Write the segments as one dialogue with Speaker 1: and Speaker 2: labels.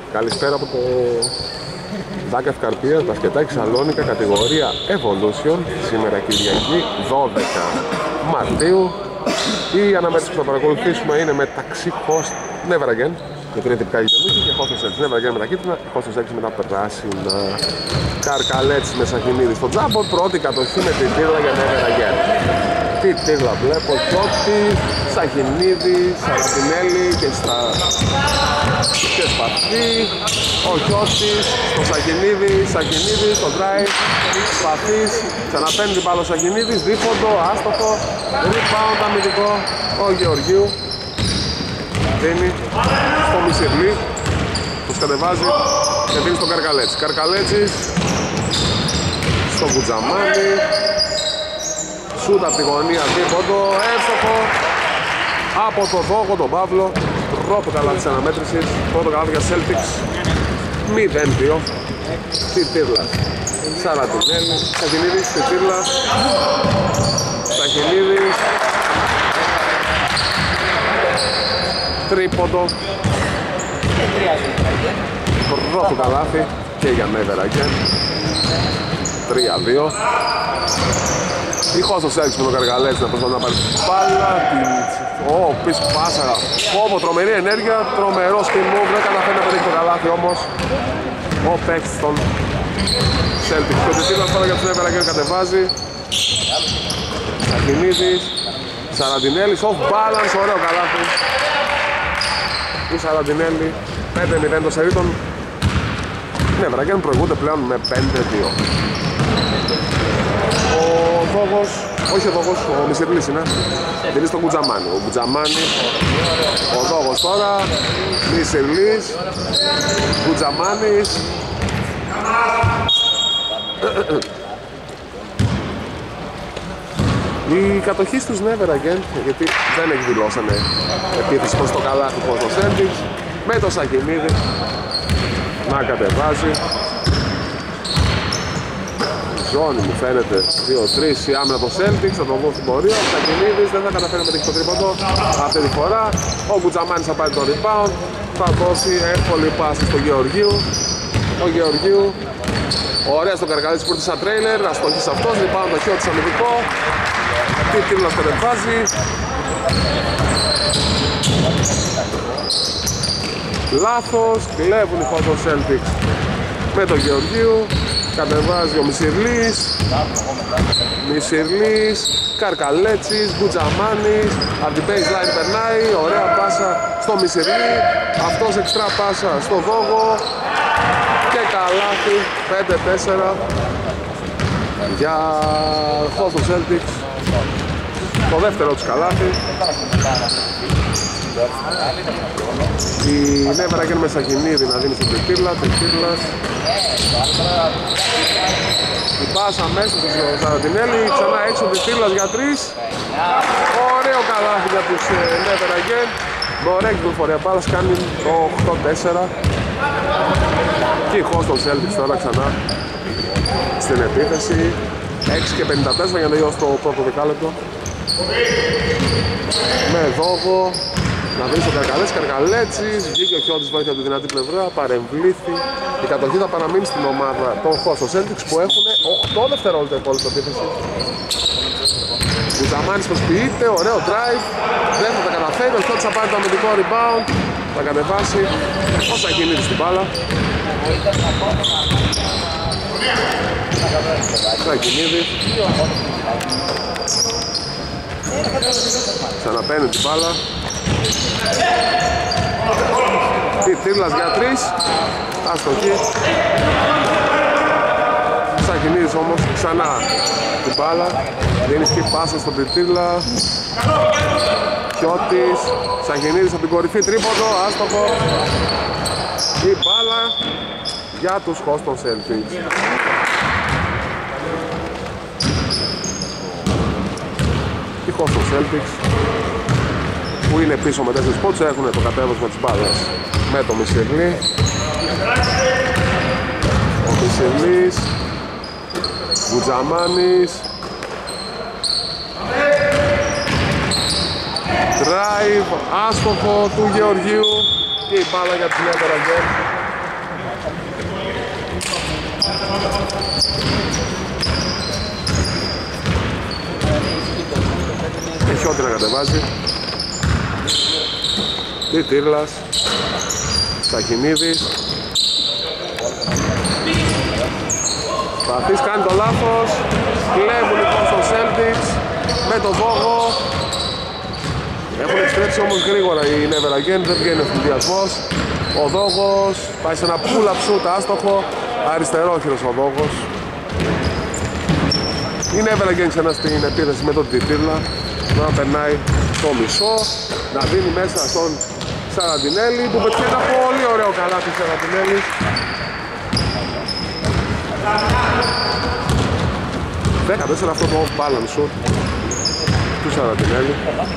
Speaker 1: Καλησπέρα από το Δάκα Ευκαρπίας, μπασκετάκι Σαλόνικα, κατηγορία Evolution. Σήμερα Κυριακή, 12 Μαρτίου. Η αναμέτρηση που θα παρακολουθήσουμε είναι μεταξύ Host Never Again, γιατί είναι τυπικά γειτονίκη, και Host Celtics. Never Again με τα κίτρινα, Host Celtics με τα πράσινα. Καρκαλέτσι με Σαχινίδη στο τζάμπον, πρώτη κατοχή με την τύρλα για Never Again. Τι τύρλα βλέπω, Κιώτη, Σαχινίδη, Σαρατινέλη και Σπαθή. Ο Κιώτης, στο Σαχινίδη, Σαχινίδη, στο drive, Σπαθής, ξαναπαίνει την μπάλα ο Σαχινίδης, δίποντο, άστοχο, rebound αμυντικό, ο Γεωργίου. Δίνει στο Μισιρλί, το σκατεβάζει και δίνει στον Καρκαλέτσι. Καρκαλέτσις, στο Βουτζαμάνι, σούτ από τη γωνία, δίποντο, εύστοχο από το Δόγο, τον Παύλο. Πρώτο καλά της αναμέτρησης, πρώτο καλά για Celtics, 0-2. Τιτήρλας, Σαρατινέλη, Σαχινίδης, Τιτήρλας, Σαχινίδης, τρίποντο, πρώτο καλάθι και για Never Again, 3-2. Η Host Celtics με τον Καργαλέτσι να προσπαθεί να πάρει μπάλα, πίσω πάσα, τρομερή ενέργεια, τρομερό spin move, δεν καταφέρει να πετύχει το καλάθι όμως ο παίκτης των Celtics. Το Τιτήρλας τώρα για τους Never Again κατεβάζει, Σαχινίδης, Σαραντινέλης, off balance, ωραίο καλάθι του Σαραντινέλη, 5-0 το σερί των Never Again, προηγούνται πλέον με 5-2. Ο Δόγος, όχι ο Δόγος, ο Μισιρλής είναι, δίνει στον Κουτζαμάνι. Ο Κουτζαμάνι, ο Δόγος τώρα, Μισιρλής, Κουτζαμάνης. Η κατοχή στους Never Again, γιατί δεν εκδηλώσανε επίθεση προς το καλάθι προς το Celtics, με το Σαχινίδη να κατεβάζει. Ζώνη μου φαίνεται 2-3 η άμυνα το Celtics, θα τον δω στην πορεία. Ο Σαχινίδης δεν θα καταφέρει να πετύχει το τρίποντο αυτή τη φορά. Ο Κουτζαμάνης θα πάρει το rebound, θα δώσει εύκολη πάση στο Γεωργίου. Ο Γεωργίου, ωραία στον Καρκαλέτσι που ήρθε σαν τρέιλερ, αστοχής αυτός, rebound το Χιώτης αμυντικό. Τι τίμλος κατεβάζει. Λάθος, κλέβουν οι Host Celtics με τον Γεωργίου. Κατεβάζει ο Μισιρλής, Καρκαλέτσις, Γκουτζαμάνης, από την baseline περνάει, ωραία πάσα στο Μισιρλή, αυτός εξτρά πάσα στο Δόγο και καλάθι, 5-4 για Host Celtics, το δεύτερο τους καλάθι. Η Never Again με Σαχινίδη να δίνει στον Τιτήρλα, Τιτήρλας. Η πάσα μέσα στο Σαρατινέλη, ξανά έξω ο Τιτήρλας για 3. Ωραίο καλάθι για τους Never Again. Ωραία κυκλοφορία μπάλας, κάνει το 8-4. Και η Host Celtics τώρα ξανά στην επίθεση. 6 και 54 για να τελειώσει το πρώτο δεκάλεπτο. Με Δόγο να βρει στο Καρκαλέτσις, βγήκε ο Χιώτης βοήθεια από τη δυνατή πλευρά, παρεμβλήθη. Η κατοχή θα παραμείνει στην ομάδα των Host Celtics που έχουν 8 δευτερόλεπτα υπόλοιπη επίθεση. Κουτζαμάνης προσποιείται, ωραίο drive, δεν θα τα καταφέρει, ο Χιώτης θα πάρει το αμυντικό rebound, θα κατεβάσει, όσα κινείται στην μπάλα. Σαχινίδης ξαναπαίνει την μπάλα. Τίτλας για 3, αστοχή. Σαχινίδης όμως ξανά την μπάλα, δίνει και πάσα στον Τίτλα. Κιώτης, Σαχινίδης από την κορυφή, τρίποντο, άστοχο. Η μπάλα για τους Host Celtics. Οι Host Celtics που είναι πίσω με 4 spots έχουν το κατέβασμα της μπάλας με το Μισιρλή. Ο Μισιρλής, Βουτζαμάνης, drive, άστοχο του Γεωργίου και η μπάλα για την Never Again. Έχει ό,τι να κατεβάζει. Τύρλας. Σαχινίδης. Παθής κάνει το λάθος. Κλέβουν λοιπόν στο Celtics με τον Δόγο. Έχουν επιστρέψει όμως γρήγορα οι Never Again, δεν βγαίνει ο ευθυνδιασμός. Ο Δόγος πάει σε ένα pull-up shoot άστοχο, αριστερόχειρος ο Δόγος. Η Never Again ξανά στην επίθεση με τον Τιτήρλα. Τώρα περνάει το μισό, να δίνει μέσα στον Σαραντινέλη που πετυχαίνει ένα πολύ ωραίο καλάθι Σαραντινέλης. 14 αυτό το balance shot του Σαραντινέλη.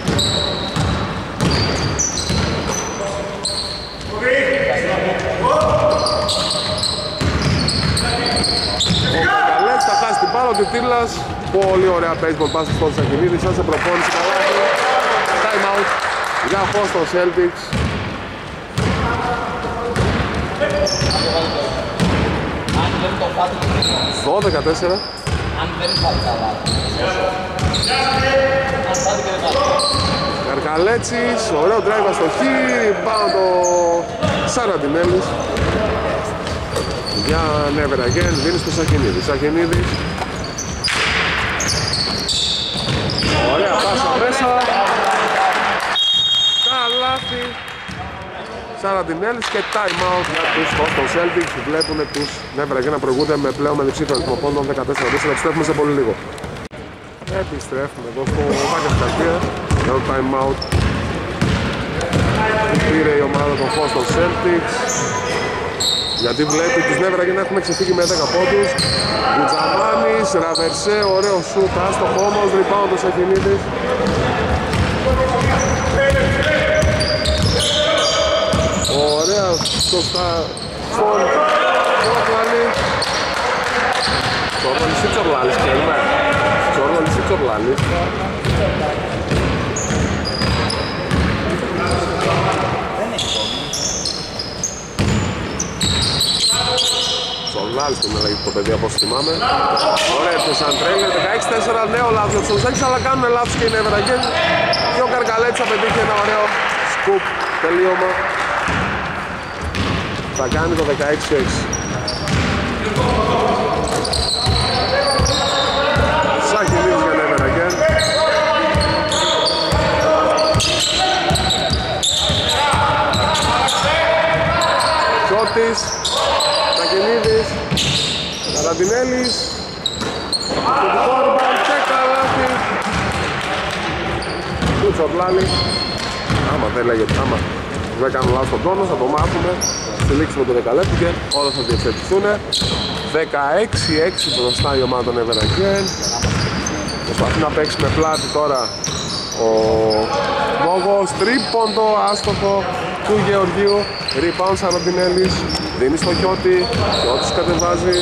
Speaker 1: Ο Κακαλέξ θα χάσει την μπάλα, ο Τιτήρλας. Πολύ ωραία baseball pass στον Σαχινίδη, σαν σε προπόνηση καλά. Time out για φως των Celtics. Στο 14. Καρκαλέτσης, ωραίο drive αστοχή, πάνω το Σαραντινέλης. Για Never Again, δίνει στο Σαχινίδη. Σαχινίδης. Ωραία πάσα μέσα. Καλάθι. Σαραντινέλης και time out για τους Boston Celtics. Βλέπουν τους Never Again να προηγούνται με πλέον με διψήφιο αριθμό πόντων 14-4. Επιστρέφουμε σε πολύ λίγο. Επιστρέφουμε εδώ στο Βάκια Σκαρτία για το time out. Πήρε η ομάδα των Boston Celtics. Γιατί βλέπει τους Never Again να έχουμε ξεφύγει με 10 πόντους. Γκουτζαμάνης, Ραβερσέ, ωραίο σουτ, άστοχο όμως, rebound ο Σαχινίδης. Ωραία, σωστά, στον Τσορλάλη. Τσορλάλης ή Τσορλάλης ξέρουμε. Τσορλάλης ή Τσορλάλης. Τσορλάλης που με λέγει το παιδί από όσο θυμάμαι. Ωραία, ήρθε σαν τρέλερ, 16-4, νέο λάθος για τους Celtics, αλλά κάνουν λάθος και οι Never Again. Και ο Καρκαλέτσης θα πετύχει ένα ωραίο σκουπ τελείωμα. Θα κάνει το 16-6. Σαχινίδης για Never Again. Σότης, Σαχινίδης, Καραντινέλης, το rebound και καλάθι του Τσορλάλη. Άμα δεν λέγεται, άμα δεν κάνουν λάθος τον τόνο, θα το μάθουμε. Στη λήξη με το 10 λεπτό και όλα θα διευθετηθούν. 16-6 μπροστά η ομάδα των Never Again. Προσπαθεί να παίξει με πλάτη τώρα ο Μόγος. Τρίποντο άστοχο του Γεωργίου. Rebound Σαραντινέλης. Δίνει στο Χιώτη. Χιώτης κατεβάζει.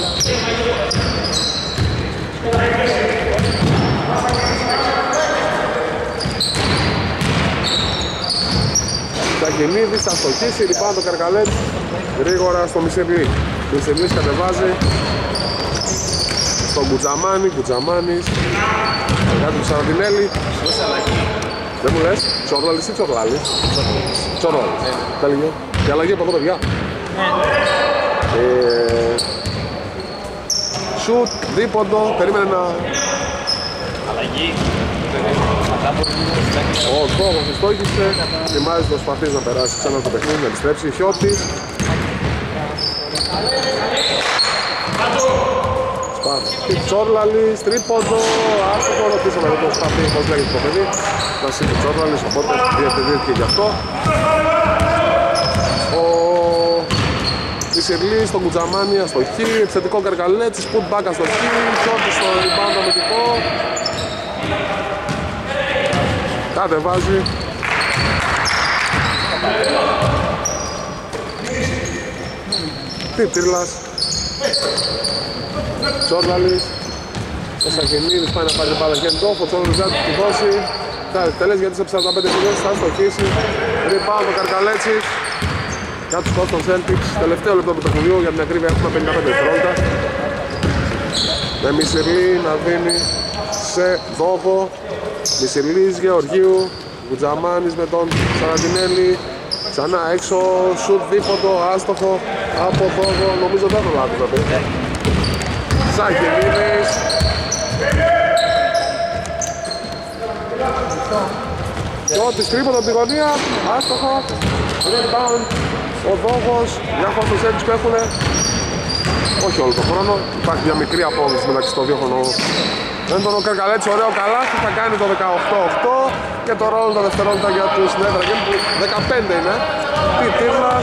Speaker 1: Σαχινίδης θα στοχίσει, rebound το Καρκαλέτς γρήγορα στο Μισελή. Μισελής κατεβάζει στον Γκουτζαμάνη, Γκουτζαμάνης κάτι του Σαραντινέλη. Δεν μου λες, Τσορλάλης ή Τσορλάλης? Τσορλάλης. Τέλειο. Και αλλαγή από εδώ παιδιά. Σουτ, δίποντο, περίμενε να...
Speaker 2: Αλλαγή.
Speaker 1: Ο Δόγος στόχισε, θυμάζει το σπαθής να περάσει ξανά στο παιχνίδι, να επιστρέψει. Χιώτης. Σπαθή Τσόρλαλης, τρίποντο, άστοχο, ρωτήσαμε εδώ το σπαθή, πώς λέγεται το παιδί. Μας είπε Τσόρλαλης, οπότε διευθυντήθηκε γι' αυτό. Ο Ισερλής στον Κουτζαμάνι, αστοχή, επιθετικό Καρκαλέτσης, putback αστοχή, Χιώτης στο rebound αμυντικό. Κατεβάζει. Τίτριλας. Τσόρλαλης. Ο Σαχινίδης πάει να πάρει την μπάλα και εντόφ. Ο Τσόρλαλης θα του δώσει. Θα εκτελέσει γιατί σε 45 minutos θα στοχίσει. Rebound ο Καρκαλέτσης. για τους Boston Celtics. Τελευταίο λεπτό του παιχνιδιού, για την ακρίβεια έχουμε 55 δευτερόλεπτα. Με Μισηρλή να δίνει σε Δόβο. Μισηρλής Γεωργίου. Γουτζαμάνης με τον Σαραντινέλη. Ξανά έξω, σουτ δίποντο, άστοχο από Δόβο. Νομίζω δεν το λάθος να πει. Σαγγελίδης. Πρώτη τρίποντο από τη γωνία, άστοχο. Rebound, ο Δόβος. Διάφορα τους Celtics που έχουν, όχι όλο τον χρόνο. Υπάρχει μια μικρή απόδοση μεταξύ των δύο χρονών. Δεν τον ο Καρκαλέτης, ωραίο καλάθι, θα κάνει το 18-8 και το ρόλο τα δευτερόλεπτα για τους Netherlands που 15 είναι. Τίτλας.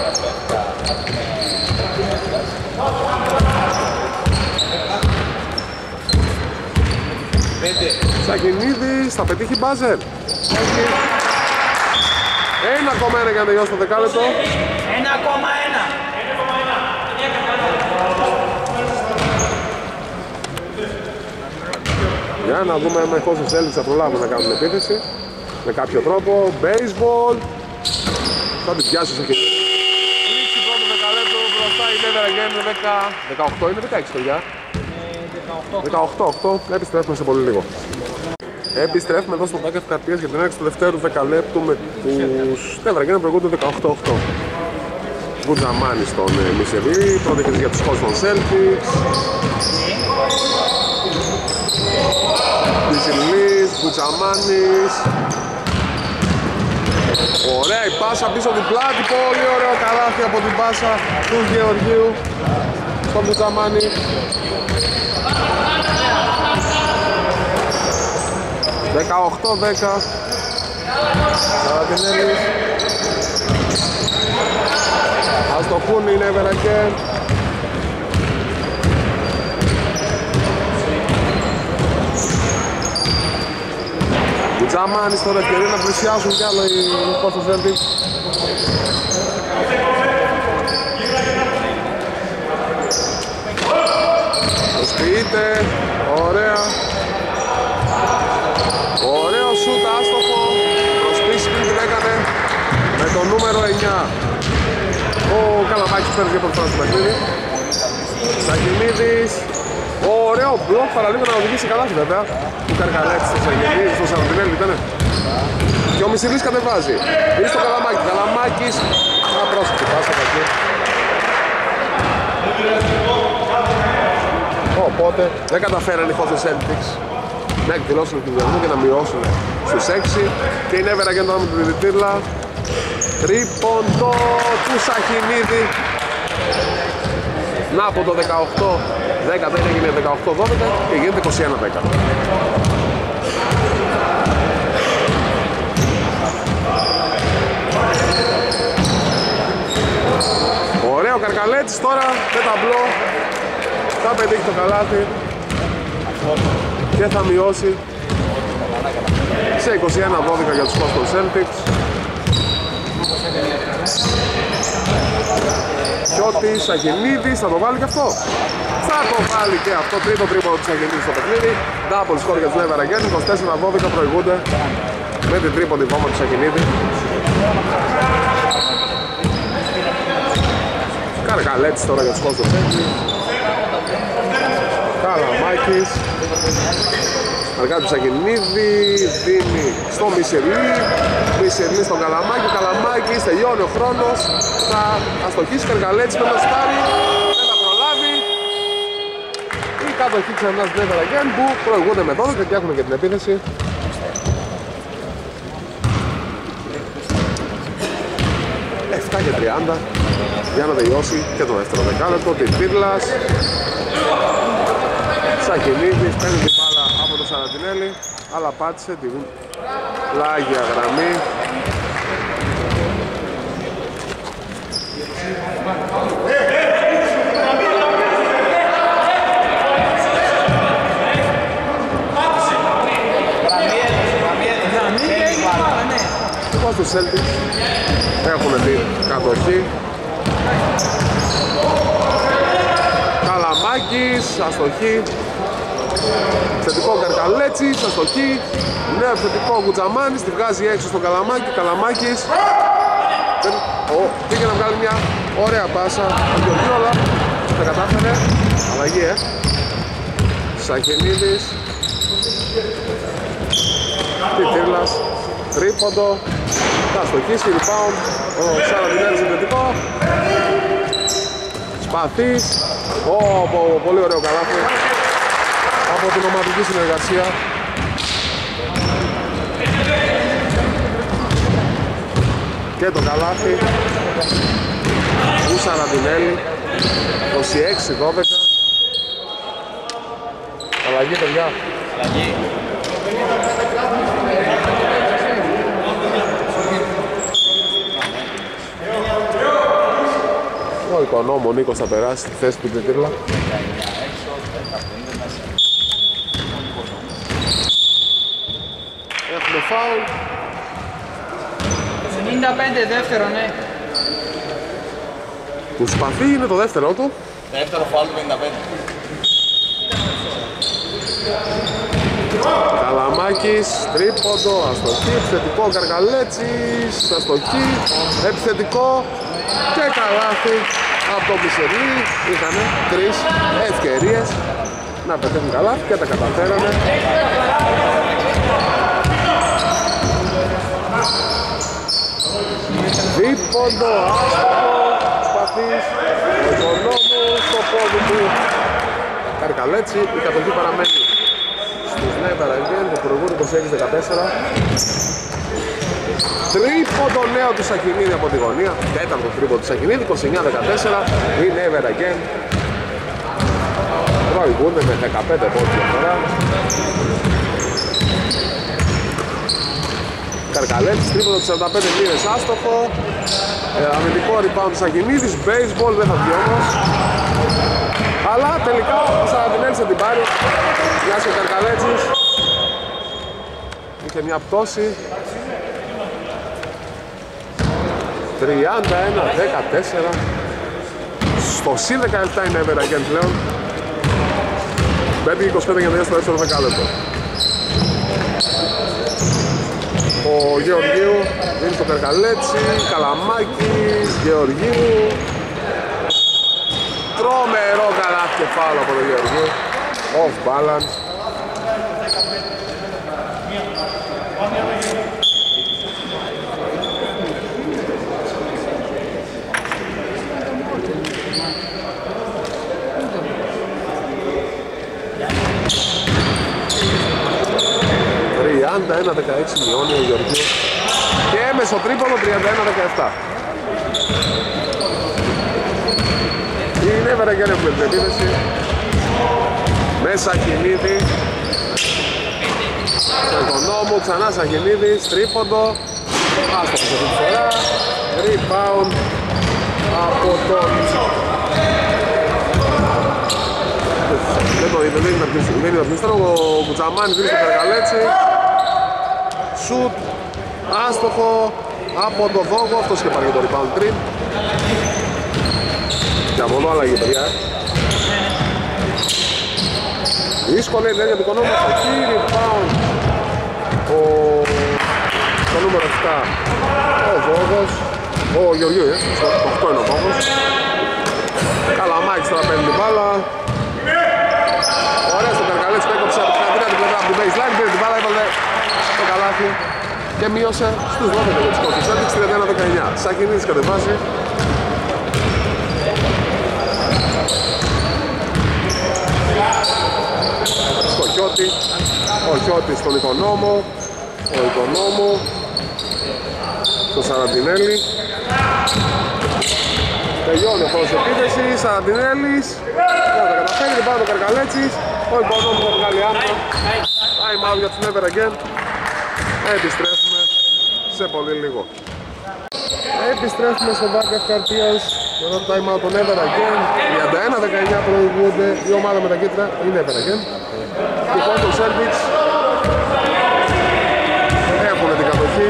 Speaker 1: Σακινίδης, θα πετύχει μπάζερ. Ένα ακόμα ένα για να τελειώσει το δεκάλεπτο.
Speaker 2: 1,1.
Speaker 1: Για να δούμε αν πόσες Celtics θα προλάβουν να κάνουν επίθεση με κάποιο τρόπο. Baseball. Θα την πιάσει ο Σακινίδης. Λήξη πρώτο δεκαλέπτο, μπροστά η Netherlands 18, είναι 16 παιδιά. 18-8, επιστρέφουμε σε πολύ λίγο. Επιστρέφουμε εδώ στο Μπάκεφ Καρπίας για την έναρξη του δευτέρου δεκαλέπτου με τους Netherlands να προηγούνται 18-8. Γκουτζαμάνης στον Μισελή, πρώτη θέση για τους Boston Celtics. Μισελής, Γκουτζαμάνης. Ωραία η πάσα πίσω την πλάτη, πολύ ωραίο καλάθι από την πάσα του Γεωργίου στον Γκουτζαμάνη. 18-10. Σαραντινέλης. Ας το πούνε η Νέβερακεν. Γκουτζαμάνης τώρα ευκαιρία να πλησιάσουν κι άλλο οι Boston Celtics. Προσποιείται, ωραία. Ωραίο σούτ άστοχο. Προσπίση που την έκανε με το νούμερο 9. Ο Καλαμάκης παίρνει για πρώτη φορά στο παιχνίδι. Σαγγελίδης. Ωραίο μπλοκ, παραλίγο να οδηγήσει καλά βέβαια. Του Καρκαλέτης στο Σαγγελίδη, στο Σαραντινέλη ήτανε. Και ο Μισηλής κατεβάζει. Είναι στο Καλαμάκη. Καλαμάκης. Απρόσωπη πάσα εκεί. Οπότε δεν καταφέρανε οι Boston Celtics να εκδηλώσουν την διαδρομή και να μειώσουν στους 6. Και η Netherlands τώρα με την διδυτήρλα. Τρίποντο του Σαχινίδη. Να από το 18-10 δεν έγινε 18-12 και γίνεται 21-10. Ωραίο Καρκαλέτης τώρα με ταμπλό. Θα πετύχει το καλάθι και θα μειώσει σε 21-12 για τους Boston Celtics. Κιώτης, Σαγγελίδης, θα το βάλει και αυτό. Θα το βάλει και αυτό, τρίτο τρίποντο του Σαγγελίδη στο παιχνίδι. Double score για τους Netherlands, 24-12 προηγούνται με την τρίποντη βόμβα του Σαγγελίδη. Καρκαλέτης τώρα για τους Boston Celtics. Καλαμάκης. Αργά του Σαγγελίδη, δίνει στο Μισελή. Μισελή στον Καλαμάκη. Καλαμάκης, τελειώνει ο χρόνος. Θα αστοχίσει Καρκαλέτης με το στάρι. Δεν θα προλάβει. Η κατοχή ξανά στην Netherlands που προηγούνται με 12 και έχουμε και την επίθεση. 7 και 30 για να τελειώσει και το δεύτερο δεκάλεπτο. Την Πύρλας. Σακελίδης παίρνει την μπάλα από το Σαραντινέλη, αλλά πάτησε την πλάγια γραμμή. Λοιπόν, στους Celtics έχουν την κατοχή. Καλαμάκης, αστοχή. Θετικό Καρκαλέτσης, αστοχή. Νέο θετικό Γκουτζαμάνης, τη βγάζει έξω στον Καλαμάκη. Καλαμάκης πήγε να βγάλει μια ωραία πάσα ο Γεωργίου, αλλά τα κατάφερε. Αλλαγή, Σαχενίδης, Τιτήρλας, τρίποντο, θα στοχίσει, rebound, ο Σαραντινέλης επιθετικό, Σπαθής, πολύ ωραίο καλάθι από την ομαδική συνεργασία. Και το καλάθι του Σαραντινέλη, 26-12. Αλλαγή, παιδιά.
Speaker 2: Αλλαγή.
Speaker 1: Ο Οικονόμου, ο Νίκος θα περάσει στη θέση του Τιτήρλα. Έχουμε φάουλ.
Speaker 2: 95 δεύτερο, ναι.
Speaker 1: Του Σπαθή είναι το δεύτερο του.
Speaker 2: Δεύτερο φάουλ του 55.
Speaker 1: Καλαμάκης, τρίποντο, αστοχή, επιθετικό Καργαλέτσης, αστοχή, επιθετικό και καλάθι από το Μισελί. Είχανε 3 ευκαιρίες να πετύχουν καλάθι και τα καταφέρανε. Τρίποντο, άστοχο, Σπαθής, ο Οικονόμου στο πόδι του Καργαλέτσι. Η κατοχή παραμένει στους Never Again, το προηγούμενο 26-14. Τρίποντο νέο του Σαχινίδη από τη γωνία. Τέταρτο τρίποντο του Σαχινίδη, 29-14. Η Never Again προηγούνται με 15 πόντους διαφορά. Καρκαλέτης, τρίποντο του 45 μήνες άστοχο. Αμυντικό rebound του Σαχινίδης, baseball, δεν θα βγει όμως. Αλλά τελικά ο Σαραντινέλης θα την πάρει. Γιάσο Καρκαλέτσης. Είχε μια πτώση. 31-14. Στο συν 17 είναι Ever Again πλέον. 5-25 για να στο δεύτερο δεκάλεπτο. Ο Γεωργίου δίνει στο Καρκαλέτσι, Καλαμάκης, Γεωργίου. Τρομερό καλάθι και φάουλ από τον Γεωργίου. Off balance. ...31-16 μειώνει ο Γεωργίου και μεσοτρίπολο 31-17. Είναι Never Again έχουμε την επίθεση με Σαχινίδη, στο Οικονόμου, ξανά Σαχινίδης, τρίποντο, άστοχος αυτή τη φορά, rebound από τον... Δεν είδα ποιος ήταν, ο Κουτσαμάνης δίνει στο Καρκαλέτσι, σουτ, άστοχο από τον Δόγο, αυτός και πάρει το rebound πριν. Και από εδώ άλλαγε παιδιά. Δύσκολη ενέργεια του Οικονόμου, εκεί rebound το νούμερο 7 ο Δόγος, ο Γεωργίου, στο 8 είναι ο Δόγος. Καλαμάκης τώρα παίρνει την μπάλα. Ωραία στο Καρκαλέτσι, έκοψε από την πλευρά από την baseline, πήρε την μπάλα, έβαλε το καλάθι και μείωσε στους 12 για τους κόντους. Έτυξε 31-19. Σαχινίδης κατεβάζει. Στο Χιώτη, ο Χιώτης στον Οικονόμο, ο Οικονόμου στο Σαραντινέλη. Τελειώνει ο χώρος επίθεσης, Σαραντινέλης, θα τα καταφέρει, δεν πάει το Καρκαλέτσης, ο Οικονόμου θα βγάλει άμυνα. Time out για τους Never Again. Επιστρέφουμε σε πολύ λίγο. Επιστρέφουμε στο Dark Cartiers με το time out των Never Again. 31-19 προηγούνται, η ομάδα με τα κίτρινα είναι Never Again. Και οι Quantum Celtics έχουν την κατοχή.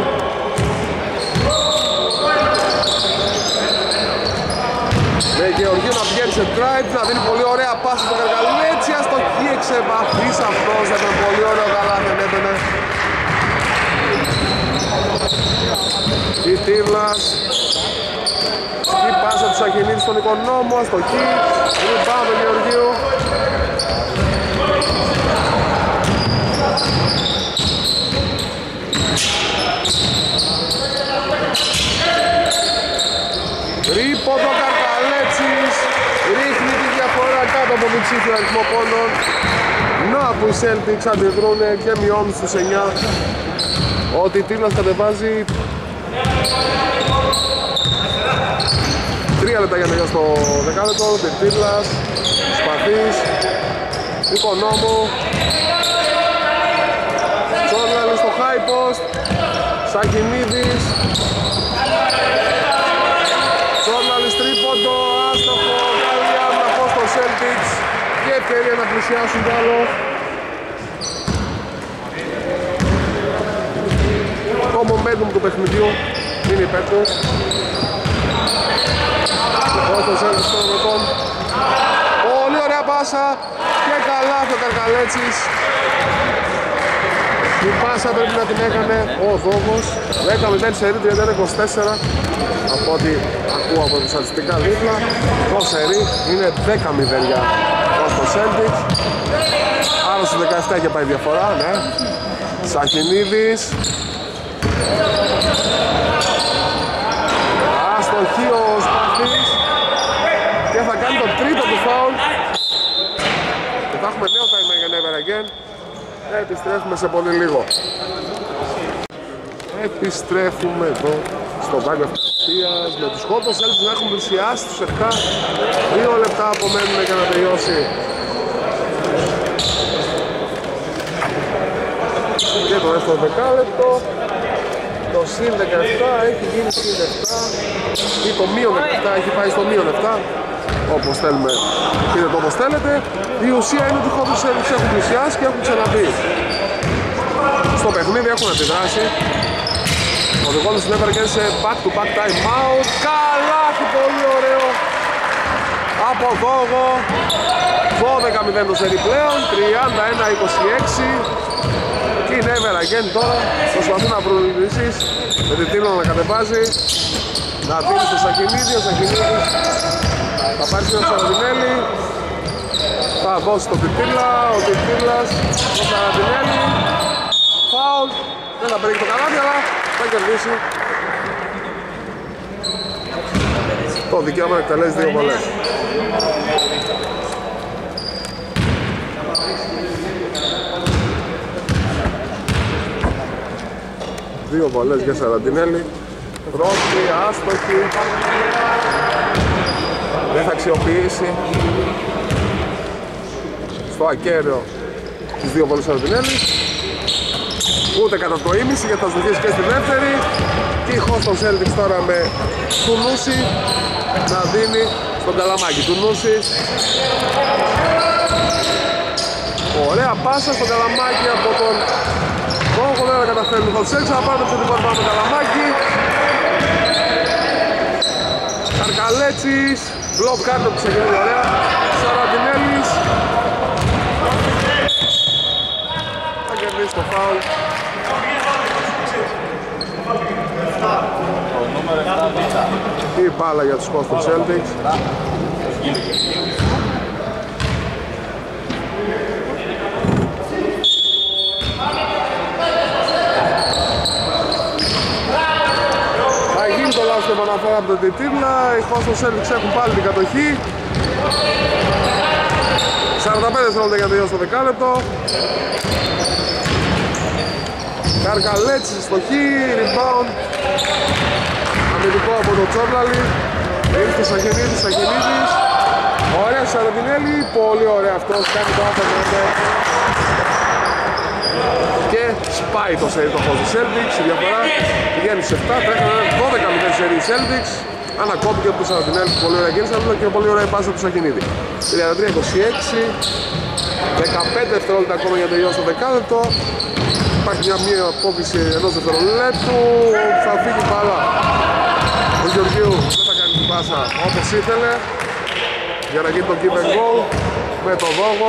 Speaker 1: Με Γεωργίου να πηγαίνει σε drive, να δίνει πολύ ωραία πάση στο Καρκαλέτσι, αστοχή εξεβαθής αυτός, ήταν πολύ ωραίο καλά, δεν έπαινε. Η Τύρλας στον Οικονόμο, αστοχή. Rebound του Γεωργίου. Τρίποντο Καρκαλέτσης, ρίχνει τη διαφορά κάτω από διψήφιο αριθμό πόντων. Να που οι Celtics αντιδρούν και μειώνουν στους 9. Ο Τιτήλας κατεβάζει 3 λεπτά για να τελειώσει το δεκάλεπτο. Τιτήλας, Σπαθής, Οικονόμου, Τσόρλαλης στο high post, Σακινίδης, Τσόρλαλης τρίποντο, άστοχο, Γαλλία, να πω στο Celtics και ευκαιρία να πλησιάσουν κι άλλο. Το momentum του παιχνιδιού είναι υπέρ τους. Ο στο Celtics των μετών. Πολύ ωραία πάσα και καλά ο Καρκαλέτσης. Η πάσα πρέπει να την έκανε ο Δόγος. 10-0 σερί, 31-24. Από ό,τι ακούω από τους στατιστικά δίπλα, το σερί είναι 10-0 για το Celtics. Άρα στους 17 έχει πάει διαφορά, ναι. Σαχινίδης. Αστοχή ο Σπαθής. Και θα κάνει το τρίτο του φάουλ. Και θα έχουμε νέο time για never again. Επιστρέφουμε σε πολύ λίγο. Επιστρέφουμε εδώ στο Bank of Castilla με τους Hotels Celtics να έχουν πλησιάσει τους 7. 2 λεπτά απομένουν για να τελειώσει. Και το δεύτερο δεκάλεπτο. Το συν 17 έχει γίνει συν 7 ή το μείον 17 έχει πάει στο μείον 7. Όπως θέλουμε, πείτε το όπως θέλετε. Η ουσία είναι ότι οι Hotels Celtics έχουν πλησιάσει και έχουν ξαναμπεί στο παιχνίδι, έχουν αντιδράσει. Οδηγώντας την έφερε και σε back-to-back time out. Καλάθι, πολύ ωραίο από Δόγο. 12-0 το σερί πλέον, 31-26. Και η never again τώρα προσπαθούν να βρουν λύσεις. Με την Τίλο να κατεβάζει, να δίνει στο Σακινίδη. Ο Σακινίδης θα πάρει στο Σαραντινέλη, θα δώσει τον Τιτήλα. Ο Τιτήλας στο Σαραντινέλη. Φάουλ, δεν θα πετύχει το καλάθι, αλλά θα κερδίσει το δικαίωμα να εκτελέσει 2 βολές. Δύο βολές για Σαραντινέλη. Πρώτη, άστοχη. Δεν θα αξιοποιήσει στο ακέραιο τις 2 βολές Σαραντινέλη. Ούτε κατά το ίμιση γιατί θα σδοχίσει και στη δεύτερη. Και η Hoston Celtics τώρα με Τουνούση να δίνει στον Καλαμάκη. Τουνούσης. Ωραία πάσα στον Καλαμάκη από τον Δόγο. Δεν θα καταφέρνει το Celtics. Θα πάρουμε το τυπικό πάνω Καλαμάκη. Καρκαλέτσης. Μπλοκ κάρτο που ξεκινάει ωραία. Σαραντινέλης. Θα κερδίσει το φάουλ. Η μπάλα για τους Boston Celtics. Θα γίνει το λάθος επαναφορά από τον Τιτήλα. Οι Boston Celtics έχουν πάλι την κατοχή. 45 δευτερόλεπτα για να τελειώσει το δεκάλεπτο. Καρκαλέτσης στο χ, rebound. Αμυντικό από τον Τσόρλαλη. Ήρθε στο Σαχενίδης, Σαχενίδης. Ωραία Σαραντινέλη, πολύ ωραία αυτός, κάνει το άφερνο. Και σπάει το σερί το χώρο του Celtics, η διαφορά πηγαίνει σε 7, τρέχανε 12-0 σερί Celtics. Ανακόπηκε από τον Σαραντινέλη, πολύ ωραία κίνηση, αλλά και πολύ ωραία πάσα του Σαχενίδη. 33-26, 15 δευτερόλεπτα ακόμα για να τελειώσει το δεκάλεπτο. Υπάρχει μια απόκριση ενός δευτερολέπτου, θα φύγει μπάλα. Ο Γεωργίου δεν θα κάνει την πάσα όπως ήθελε για να γίνει το keep and goal με το Δόγο.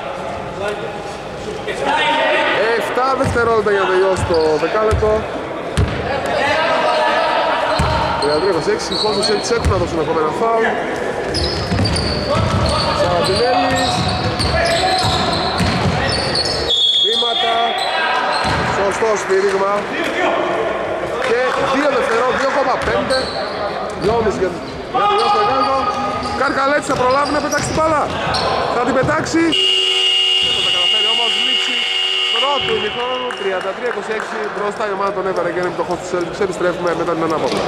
Speaker 1: 7 δευτερόλεπτα για να τελειώσει το δεκάλεπτο. 33-26, 33-26, οι Χώστος Celtics έχουν να δώσουν επόμενα φάουλ. Σαραντινέλης. Βήματα. Σωστό σφύριγμα. Και 2 δευτερόλεπτα, 2,5. 2,5 για το δεύτερο γάλγο. Καρκαλέτης θα προλάβει να πετάξει την μπάλα. Θα την πετάξει. Δεν θα καταφέρει όμως, λήξη πρώτου ημιχρόνου. 33-26 μπροστά η ομάδα των Never Again με το Χώστος Celtics. Επιστρέφουμε μετά την ανάπαυλα.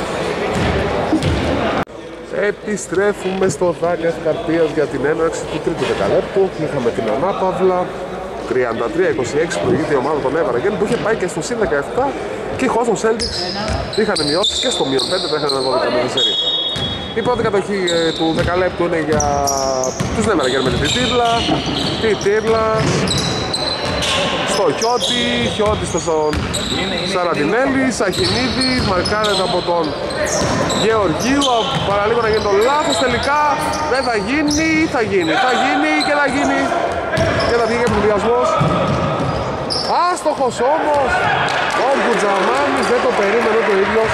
Speaker 1: Επιστρέφουμε στο Δάκας Καρπίας για την έναρξη του τρίτου δεκαλέπτου. Είχαμε την ανάπαυλα. 33-26 προηγείται η ομάδα των Never Again που είχε πάει και στο συν 17 και οι Houston Celtics είχαν μειώσει και στο μείον 5, θα είχαν ένα 12 με σερί. Η πρώτη κατοχή του δεκαλέπτου είναι για τους Never Again με την Τιτήρλα στο Χιώτη, Χιώτη στον Σαραντινέλη, Σαχινίδη, μαρκάρεται από τον Γεωργίου, παραλίγο να γίνει το λάθος, τελικά δεν θα γίνει, θα γίνει και θα γίνει και θα βγει και πληδιασμός. Άστοχος όμως, ο Γκουτζαμάνης δεν το περίμενε το ίδιος.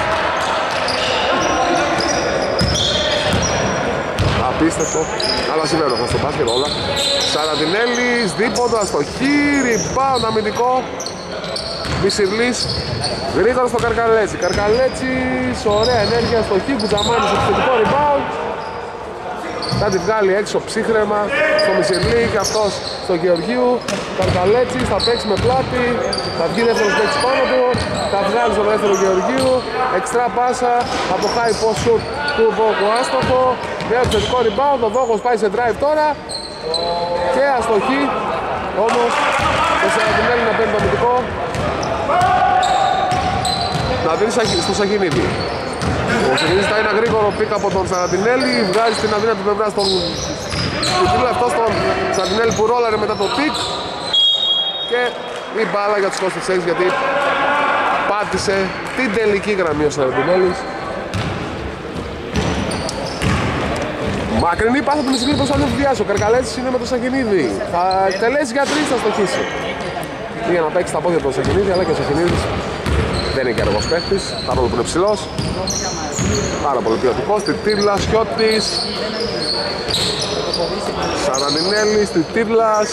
Speaker 1: Απίστευτο, αλλά συμβαίνουν στο μπάσκετ όλα. Σαραντινέλης, δίποντα στο χείρι, rebound αμυντικό. Μισιρλής, γρήγορα στο Καρκαλέτσι. Καρκαλέτσις, ωραία ενέργεια στο χείρι, Γκουτζαμάνης, επιθετικό rebound. Θα τη βγάλει έξω ψύχρεμα στο Μισιρλή και αυτός στο Γεωργίου. Καρκαλέτσις θα παίξει με πλάτη, θα βγει δεύτερος παίκτης πάνω του, θα βγάλει στο δεύτερο Γεωργίου. Εξτρά πάσα από το high post shoot του Βόκου άστοχο. Με επιθετικό rebound, ο Δόκος πάει σε drive τώρα και αστοχή, όμως το Σαραντινέλη να παίρνει το αμυντικό. Να δίνει στο Σαχινίδη. Ο Σαχινίδης θα είναι γρήγορο πικ από τον Σαραντινέλη, βγάζει την αδύνατη πλευρά στον Τιτήρλα, αυτό στον Σαραντινέλη που ρόλαρε μετά το πικ και η μπάλα για τους Houston Celtics γιατί πάτησε την τελική γραμμή ο Σαραντινέλης. Μακρινή πάσα του Μισιλή προς τον Διάσο. Ο Καρκαλέτσης είναι με το Σαχινίδη. Θα εκτελέσει για 3, θα στοχίσει. Πήγε να παίξει τα πόδια του Σαχινίδη, αλλά και ο Σαχινίδης δεν είναι και αργός παίκτης. Παρόλο που είναι ψηλός. Πάρα πολύ ποιοτικός. Τιτήρλας, Χιώτης. Σαραντινέλης, Τιτήρλας.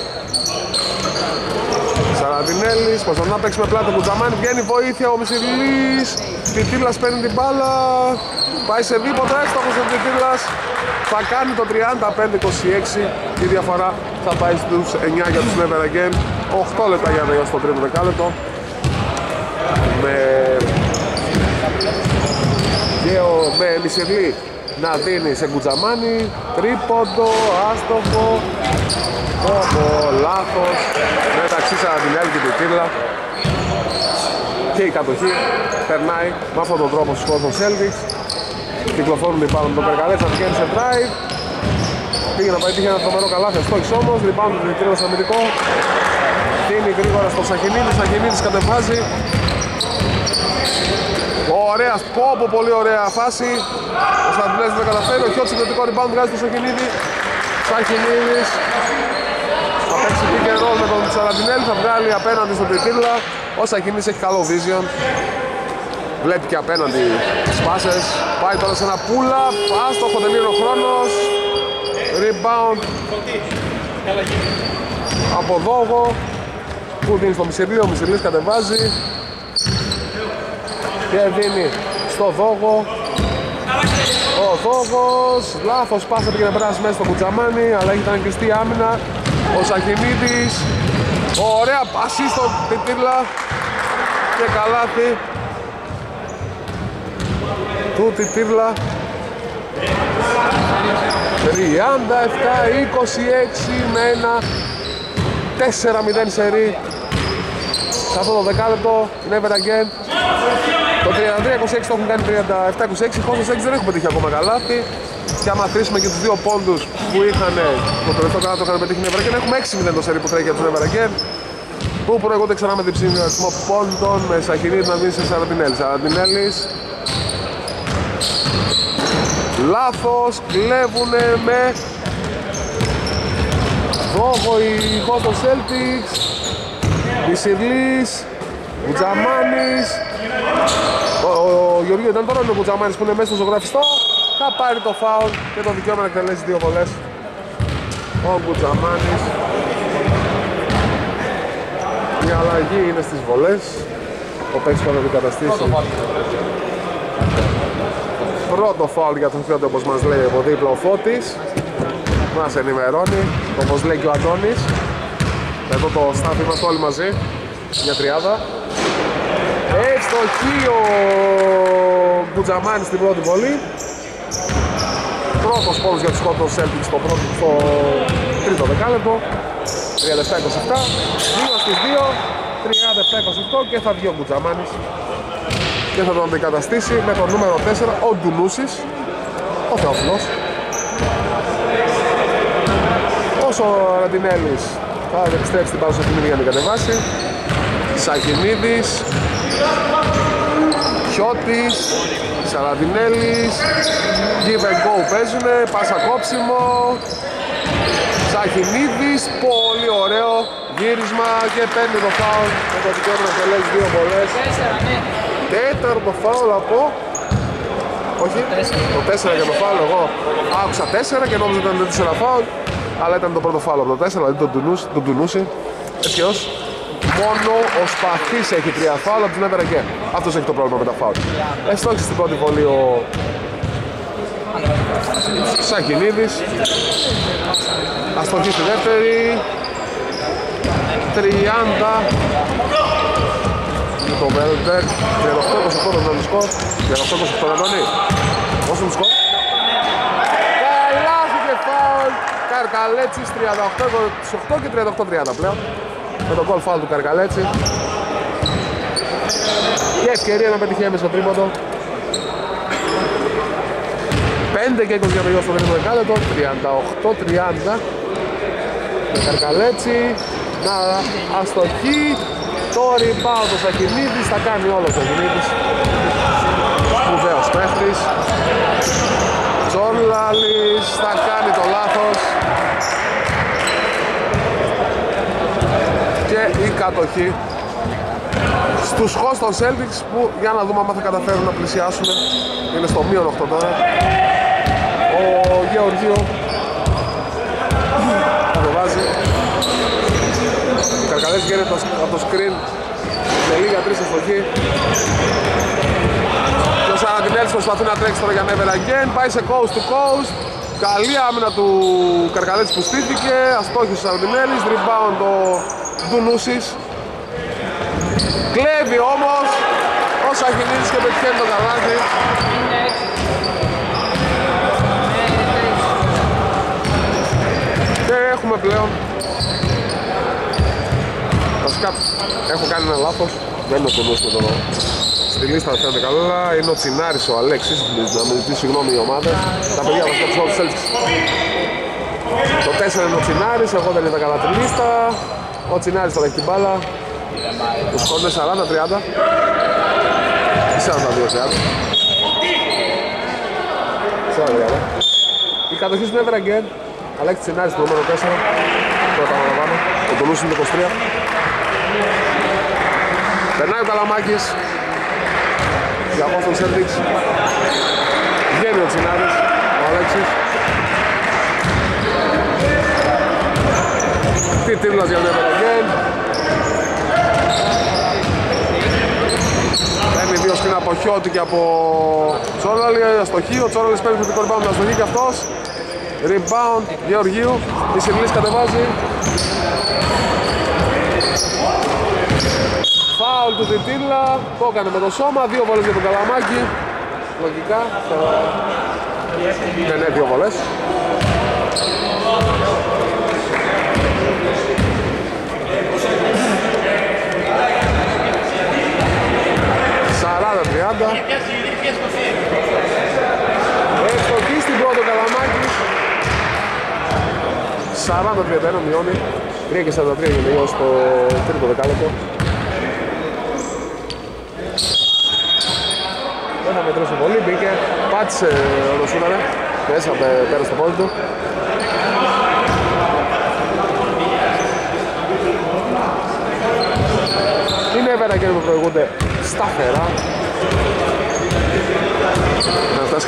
Speaker 1: Σαραντινέλης, πως να παίξει με πλάτο του Τζαμάνι. Βγαίνει βοήθεια ο Μισιλής. Τιτήρλας παίρνει την μπάλα. Πάει σε δίποτα, έστοχος ο Τιτήρλας. Θα κάνει το 35-26, η διαφορά θα πάει στους 9 για τους Never Again. 8 λεπτά για να τελειώσει το τρίτο δεκάλεπτο. Με Μισελή να δίνει σε Γκουτζαμάνι, τρίποντο, άστοχο, λάθος, μεταξύ Σαραντινέλη και Τιτήρλα. Και η κατοχή περνάει με αυτόν τον τρόπο στους Houston Celtics. Κυκλοφορούν πάνω με τον Καρκαλέτσα, θα βγαίνει σε drive. Πήγε να πάει, πήγε ένα τρομερό καλάθι, αστόχης όμως. Λυπάμαι τον Τιτήρλα στο αμυντικό. Δίνει γρήγορα στο Σαχινίδη, Σαχινίδης κατεβάζει. Ωραία, πολύ ωραία φάση. Ο Σαραντινέλης δεν καταφέρει, ο Χιώτης συγκριτικό rebound βγάζει το Σαχινίδη. Σαχινίδης θα παίξει pick and roll με τον Σαραντινέλη, θα βγάλει απέναντι στον Τιτήρλα. Ο Σαχινίδης έχει καλό vision. Βλέπει και απέναντι τις πάσες. Πάει τώρα σε ένα pull-up, άστοχο, τελείωνε ο χρόνος. Rebound από Δόγο που δίνει στο Μισελί, ο Μισελής κατεβάζει και δίνει στο Δόγο. Ο Δόγος, λάθος πάσα, πήγε να περάσει μέσα στο Γκουτζαμάνι, αλλά ήταν κλειστή άμυνα. Ο Σαχινίδης, ωραία πάση στο Τιτήρλα και καλάθι του Τιτήρλα. 37-26 με ένα 4-0 σερί σε αυτό το δεκάλεπτο. Never Again. Το 33-26 το έχουν κάνει 37-26. Οι Houston Celtics δεν έχουν πετύχει ακόμα καλάθι. Και άμα αφήσουμε και τους δύο πόντους που είχαν το τελευταίο καλάθι το είχαν πετύχει Never Again, έχουμε 6-0 το σερί που τρέχει για τους Never Again, που προηγούνται ξανά με την ψηφισμό πόντων με Σαχινίδη να δίνει σε Σαραντινέλη. Σαραντινέλης, λάθος, κλέβουνε με Δόγο οι Houston Celtics. Μισιλής, Γκουτζαμάνης, Ο Γεωργίου ήταν τώρα, ο Κουτζαμάνης που είναι μέσα στο ζωγραφιστό θα πάρει το φάουλ και το δικαίωμα να εκτελέσει 2 βολές. Ο Κουτζαμάνης. Η αλλαγή είναι στις βολές. Ο παίκτης που θα αντικαταστήσει. Πρώτο φάουλ για τον Φιόντε, όπως μας λέει από δίπλα ο Φώτης. Μας ενημερώνει, όπως λέει και ο Αντώνης. Εδώ το staff είμαστε όλοι μαζί για τριάδα. Ευστοχή ο Μπουτζαμάνης στην πρώτη βολή. Πρώτος πόντος για τους Scotland Celtics στο τρίτο δεκάλεπτο. 37-27. 2 στις 2. 37-28 και θα βγει ο Μπουτζαμάνης και θα τον αντικαταστήσει με το νούμερο 4 ο Ντουνούσης, ο Θεόφιλος. Όσο ο Ραντινέλης θα επιστρέψει την πάσα στην ίδια να την κατεβάσει. Σακινίδης, Χιώτης, Σαραντινέλης, give and go παίζουνε, πάσα κόψιμο. Σαχινίδης, πολύ ωραίο γύρισμα και παίρνει το φάουλ με το δικαίωμα να τελέσει 2 βολές. Τέταρτο φάουλ από... Όχι, το 4 για το φάουλ, εγώ άκουσα 4 και νόμιζα ότι ήταν 4 φάουλ, αλλά ήταν το πρώτο φάουλ από το 4, δηλαδή τον Τουνούση. Εσχεώς, μόνο ο Σπαθής έχει 3 φάουλ, από την έβερα και αυτός έχει το πρόβλημα με τα φάουλ. Εστόχησε στην πρώτη βολή ο Σαχινίδης. Αστοχή στη δεύτερη. 30 το Βέλτερ. 38-28 το σκορ. 38-28 Αντώνη. Πόσο το σκορ? Καλάθι και φάουλ Καρκαλέτσης. 38-28 και 38-30 πλέον με το γκολ φάουλ του Καρκαλέτσι και ευκαιρία να πετυχεί έμεσα στο τρίποντο. 5 και 20 για το γιο στο δεύτερο δεκάλεπτο. 38-30 με Καρκαλέτσι να αστοχή. Το rebound του Σακινίδης, θα κάνει όλο ο Σακινίδης. Σπουδαίος παίχτης. Τζόρλαλης θα κάνει το λάθος και η κατοχή στους χώς των Celtics που για να δούμε αν θα καταφέρουν να πλησιάσουν. Είναι στο μείον 8 τώρα. Ο Γεωργίου θα το βάζει. Ο Καρκαλές γίνεται από το screen με λίγα 3 αστοχή. Και ο Σαραντινέλης προσπαθεί να τρέξει τώρα για never again. Πάει σε coast to coast. Καλή άμυνα του Καρκαλέτσι που στήθηκε. Αστόχησε ο Σαραντινέλης. Rebound ο Ντουνούσης. Κλέβει όμως ο Σαχινίδης και πετυχαίνει το καλάθι. Και έχουμε πλέον, βασικά έχω κάνει ένα λάθος, δεν είναι ο Κονούς με το στη λίστα δεν φαίνεται καλά, είναι ο Τσινάρης ο Αλέξης, να με ζητήσει συγγνώμη η ομάδα, τα παιδιά βασικά τους όλους Celtics. Το 4 είναι ο Τσινάρης, εγώ δεν είδα καλά τη λίστα, ο Τσινάρης θα έχει την μπάλα, το σκορ είναι 40-30 ή 42-30. Η κατοχή στην Never Again. Αλέξης Τσινάρης το νούμερο 4. Το επαναλαμβάνω. Ο Τολούς είναι το 23. Περνάει ο Καλαμάκης. Για Boston Celtics. Βγαίνει ο Τσινάρης. Ο Αλέξης. Τι τίμλας για Never Again. Παίρνει 2 σκριν από Χιώτη και από Τσόραλη. Αστοχή. Ο Τσόραλης παίρνει θετικό rebound με αστοχή και αυτός. Rebound Γεωργίου. Η Σιρλής κατεβάζει. Φάουλ του Τιτήλα. Το έκανε με το σώμα. 2 βολές για τον Καλαμάκη. Λογικά. Ναι, 2 βολές. Ευστοχή στην πρώτο Καλαμάκη. 40-31 μειώνει. 3 και 43 για να στο τρίτο δεκάλεπτο. Δεν θα μετρώσει πολύ, μπήκε, πάτησε ο Ρωσούναρα, μέσα πέρα στο πόδι του. Είναι βέβαια και που προηγούνται σταθερά.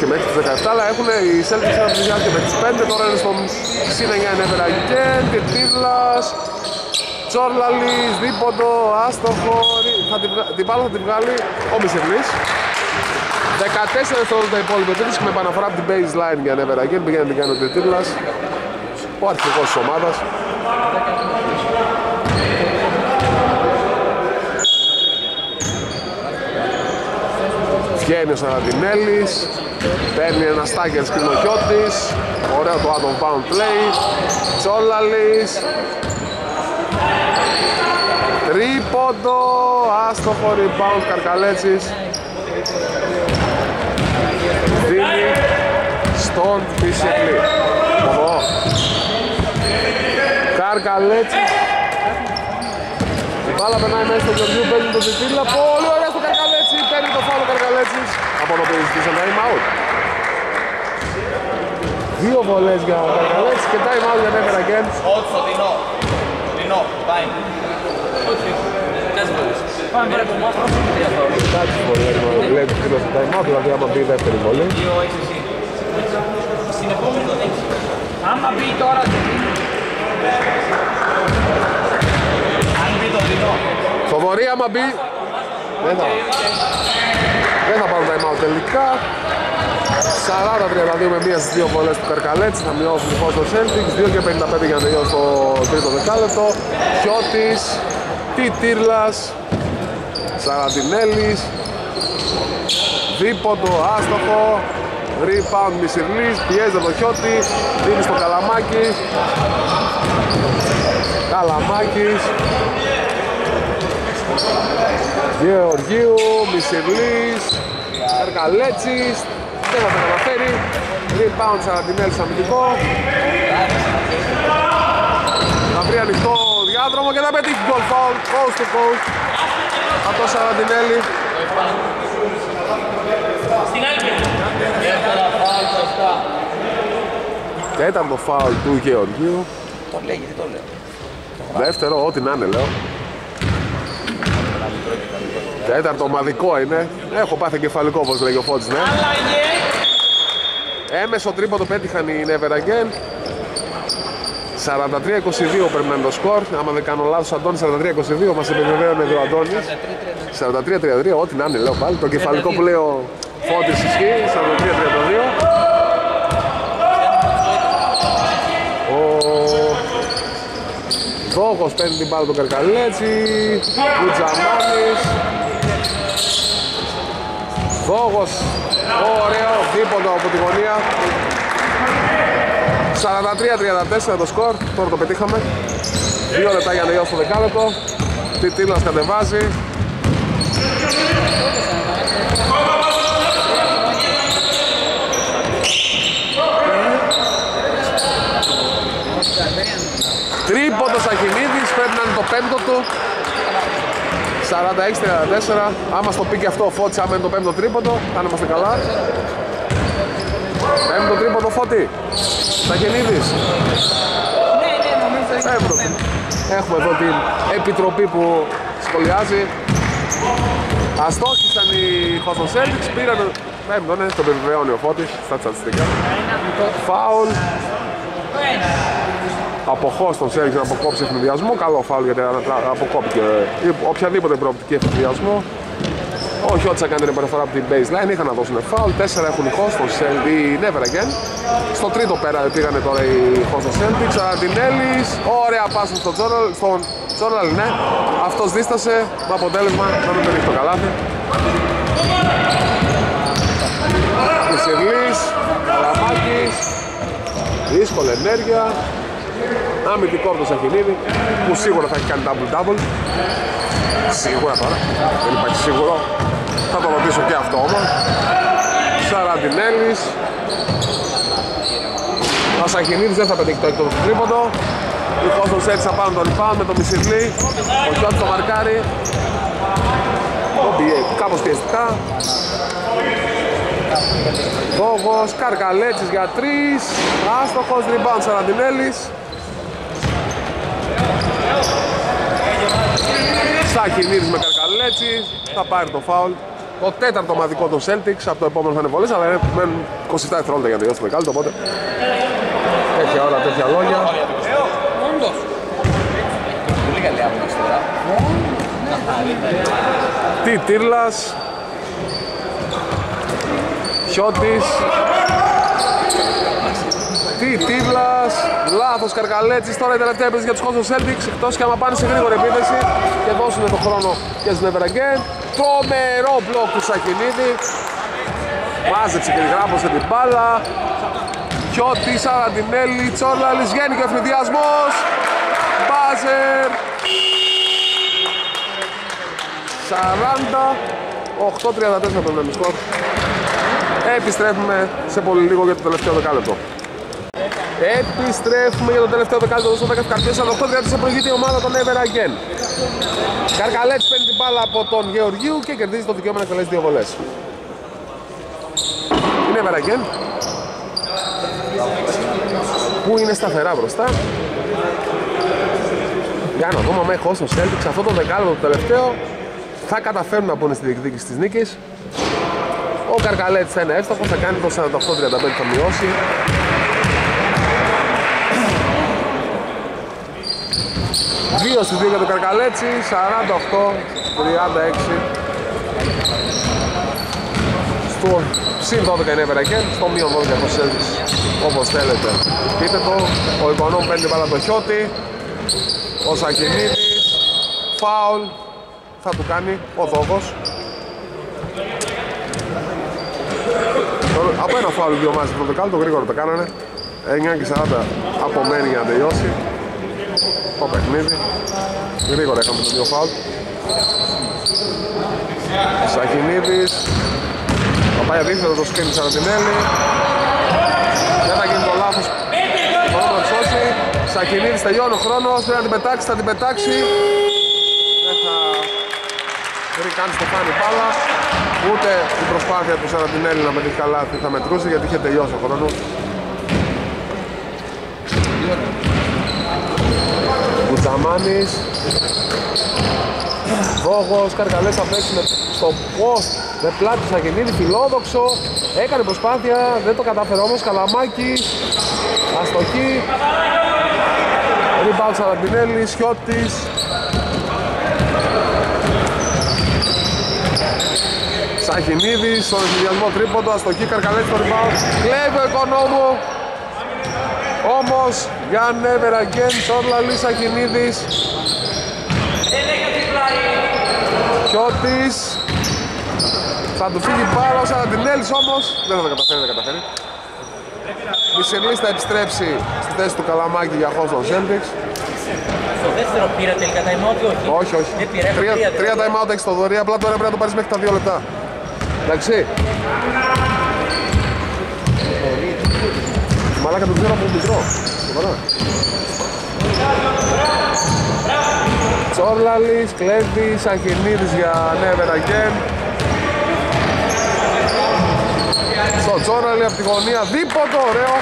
Speaker 1: και μέχρι τις 17, αλλά έχουν οι Celtics ένα πλησιάζει και μέχρι τις 5, τώρα είναι στον συν 9 Νέβερα Γκέν, Τιτίβλας, Τσόρλαλης, δίποντο, άστοχο, την μπάλα θα την βγάλει ο Μισελής. 14 δευτερόλεπτα υπόλοιπο τρίτος και με επαναφορά από την baseline για Νέβερα Γκέν, πήγαινε να την κάνει ο Τιτίβλας, ο αρχηγός της ομάδας. Βγαίνει ο Σαραντινέλης, παίρνει ένα στάγκερ Σκρινοχιώτης, ωραίο το out of bound play, Τσόλαλης, τρίποντο, άστοχο rebound Καρκαλέτσης, δίνει στον Πισεκλή. Καρκαλέτσης, η μπάλα περνάει μέσα στο Γεωργιού, παίρνει το Ζητήλα, πολύ ωραία στο Καρκαλέτσι, παίρνει το φάουλο Καρκαλέτσης, από το οποίο ζητήσαν time out. Δύο βολές για Καρκαλέτσι και time out για Νέβερα Γκέν.
Speaker 2: Όχι στο Δινό. Δινό, time. Πάμε πρέπει να
Speaker 1: Κάτι βολές λέει το φίλο στο time out, δηλαδή άμα μπει δεύτερη βολή.
Speaker 2: Στην επόμενη το δείξει. Άμα μπει τώρα το Δινό. Αν μπει το Δινό.
Speaker 1: Θοδωρή άμα μπει δεν θα πάρουν time out τελικά. 40-32 με μία στις δύο βολές του Καρκαλέτσι, θα μειώσουν λοιπόν στο Celtics, 2 και 55 για να τελειώσει το τρίτο δεκάλεπτο. Χιώτης, Τιτίρλας, Σαραντινέλης, δίποντο, άστοχο, rebound Μισηρλής, πιέζει το Χιώτη, δίνει στο Καλαμάκι, Καλαμάκης, Γεωργίου, Μισηρλής, Καρκαλέτσης, δεν θα τα καταφέρει, rebound Σαραντινέλης αμυντικό, θα βρει ανοιχτό διάδρομο και θα πετύχει goal foul, coast to coast από το Σαραντινέλη. Και ήταν το foul του Γεωργίου.
Speaker 2: Το λέγει, τι το λέω.
Speaker 1: Δεύτερο, ό,τι να είναι λέω. Τέταρτο ομαδικό είναι. Έχω πάθει εγκεφαλικό όπως λέγει ο Φώτης, ναι. Έμεσο τρίποντο πέτυχαν οι Νέβερα Γκέν. 43-22 πρέπει να είναι το σκορ. Άμα δεν κάνω λάθος, Αντώνης 43-22 μας επιβεβαίωνε εδώ ο Αντώνης. 43-33, ό,τι να είναι λέω πάλι. Το κεφαλικό που λέει ο Φώτης ισχύει. 43-32. Ο Δόγος παίρνει την μπάλα του Καρκαλέτσι. Κουτζαμάνης. Δόγος, ωραίο, δίποντο από τη γωνία. 43-34 το σκορ, τώρα το πετύχαμε. 2 λεπτά για να τελειώσει το δεκάλεπτο. Τιτήλας κατεβάζει. Τρίποντος Αχινίδης, πρέπει να είναι το πέμπτο του. 46-34, άμα στο πει και αυτό ο Φώτης, άμα είναι το πέμπτο τρίποντο, θα είμαστε καλά. Πέμπτο τρίποντο Φώτη, Αχινίδης.
Speaker 2: Ναι, νομίζω
Speaker 1: Πέμπτο. Έχουμε εδώ την επιτροπή που σχολιάζει. Αστόχησαν οι Houston Celtics, πήραν το πέμπτο, ναι, το επιβεβαιώνει ο Φώτης στα στατιστικά. Φάουλ. Αποχώς στον Celtics να αποκόψει ευνηδιασμό. Καλό φάουλ γιατί αποκόπηκε οποιαδήποτε προοπτική ευνηδιασμό. Όχι ό,τι θα κάνει την επαναφορά από την baseline, είχαν να δώσουν φάουλ. 4 έχουν οι Houston Celtics, οι Never Again. Στο τρίτο πέρα πήγανε τώρα οι Houston Celtics. Σαραντινέλης, ωραία πάση στον Τζόρναλ, ναι. Αυτός δίστασε, με αποτέλεσμα να μην πετύχει το καλάθι. Μισηρλής, Καλαμάκης, δύσκολη ενέργεια. Αμυντικό από το Σαχινίδη που σίγουρα θα έχει κάνει double-double. Σίγουρα τώρα, δεν υπάρχει σίγουρο. Θα το ρωτήσω και αυτό όμως. Σαραντινέλης. Ο Σαχινίδης δεν θα πετύχει το έκτο του τρίποντο. Οι Houston Celtics θα πάρουν τον rebound με το Μισηρλή. Ο Χιώτης το μαρκάρει. Κάπως πιεστικά. Δόγος, Καρκαλέτσης για 3. Άστοχος, rebound Σαραντινέλης. Σαχινίδης με Καρκαλέτσι, θα πάρει το φάουλ. το τέταρτο ομαδικό των Celtics. Από το επόμενο θα είναι βολές, αλλά μένουν 27 δευτερόλεπτα για να τελειώσει το δεκάλεπτο, οπότε τέτοια ώρα, τέτοια λόγια.
Speaker 2: Πολύ καλή άποψη τώρα.
Speaker 1: Τι Τύρλας, Χιώτης, τι Τύρλας, λάθος Καρκαλέτσης. Τώρα η τελευταία επίθεση για τους Boston Celtics, εκτός και άμα πάνε σε γρήγορη επίθεση και δώσουν τον χρόνο και στους Never Again. Τρομερό μπλοκ του Σακινίδη, μάζεψε και γράμμωσε την μπάλα. Χιώτης, Αραντινέλη, Τσόρλαλης, βγαίνει και ο ευνηδιασμός. Μπάζερ 40-8-34 το νέμι σκορ. Επιστρέφουμε σε πολύ λίγο για το τελευταίο δεκάλεπτο. Επιστρέφουμε για το τελευταίο δεκάλεπτο. Δώσω 10 ευκαρπίες, 48-34 προηγείται η ομάδα των Never Again. Καρκαλέτσης παίρνει την μπάλα από τον Γεωργίου και κερδίζει το δικαίωμα να εκτελέσει 2 βολές. Η Never Again, που είναι σταθερά μπροστά. Για να δούμε μέχρι όσο Celtics αυτό το δεκάλεπτο το τελευταίο θα καταφέρουν να μπουν στη διεκδίκηση της νίκης. Ο Καρκαλέτης θα είναι εύστοχος, θα κάνει το 48-35, θα μειώσει. Δύο στις 2 για τον Καρκαλέτσι, 48-36. Στο συν 12 είναι Never Again, στο μείον 12 από Celtics, όπως θέλετε. Πείτε το, ο Οικονόμου παίρνει την μπάλα το Χιώτη. Ο Σακινίδης, φάουλ, θα του κάνει ο Δόγος. Από ένα φάουλ δύο ομάδες στο δεκάλεπτο, γρήγορα το κάνανε. 9:40 απομένει για να τελειώσει το παιχνίδι. Γρήγορα είχαμε το δύο φάουλ. Σακινίδης, θα πάει αντίθετο το σκριν της Αραντινέλη. Δεν θα γίνει το λάθος. Μπορούμε να σώσει. Σακινίδης τελειώνει ο χρόνος, πρέπει να την πετάξει, θα την πετάξει. Δεν θα βρει καν στο φάνη μπάλα. Ούτε η προσπάθεια του Σαραντινέλη να πετύχει καλάθι θα μετρούσε γιατί είχε τελειώσει ο χρόνος. Κουτζαμάνης, Δόγος, Καρκαλές θα παίξει στο post με πλάτη του Σακινίδη, φιλόδοξο, έκανε προσπάθεια, δεν το κατάφερε όμως. Καλαμάκης, αστοχή. Rebound Σαραντινέλης, Σιώτης. Σαχινίδης, στον ενθουσιασμό τρίποντο, αστοχή, Καρκαλέτη στο rebound. Κλέβει ο Οικονόμου. Όμως, για Never Again, Τσόρλαλης, Σαχινίδης. Σιώτης. Θα του φύγει πάρα ο Σαραντινέλης όμως. Δεν θα το καταφέρει, Μισελής θα επιστρέψει στη θέση του Καλαμάκη για χώρο των Celtics.
Speaker 2: Στο δεύτερο πήρα τελικά time out ή όχι?
Speaker 1: Όχι. Τρία time out έχεις στο δωρή, απλά τώρα πρέπει να το πάρεις μέχρι τα 2 λεπτά. Εντάξει. Μαλάκα το ξέρω από το μικρό. Τσόρλαλης, κλέβει, Σαχινίδης για Never Again. Στο Τσόρλαλη από τη γωνία, δίποτο, ωραίο.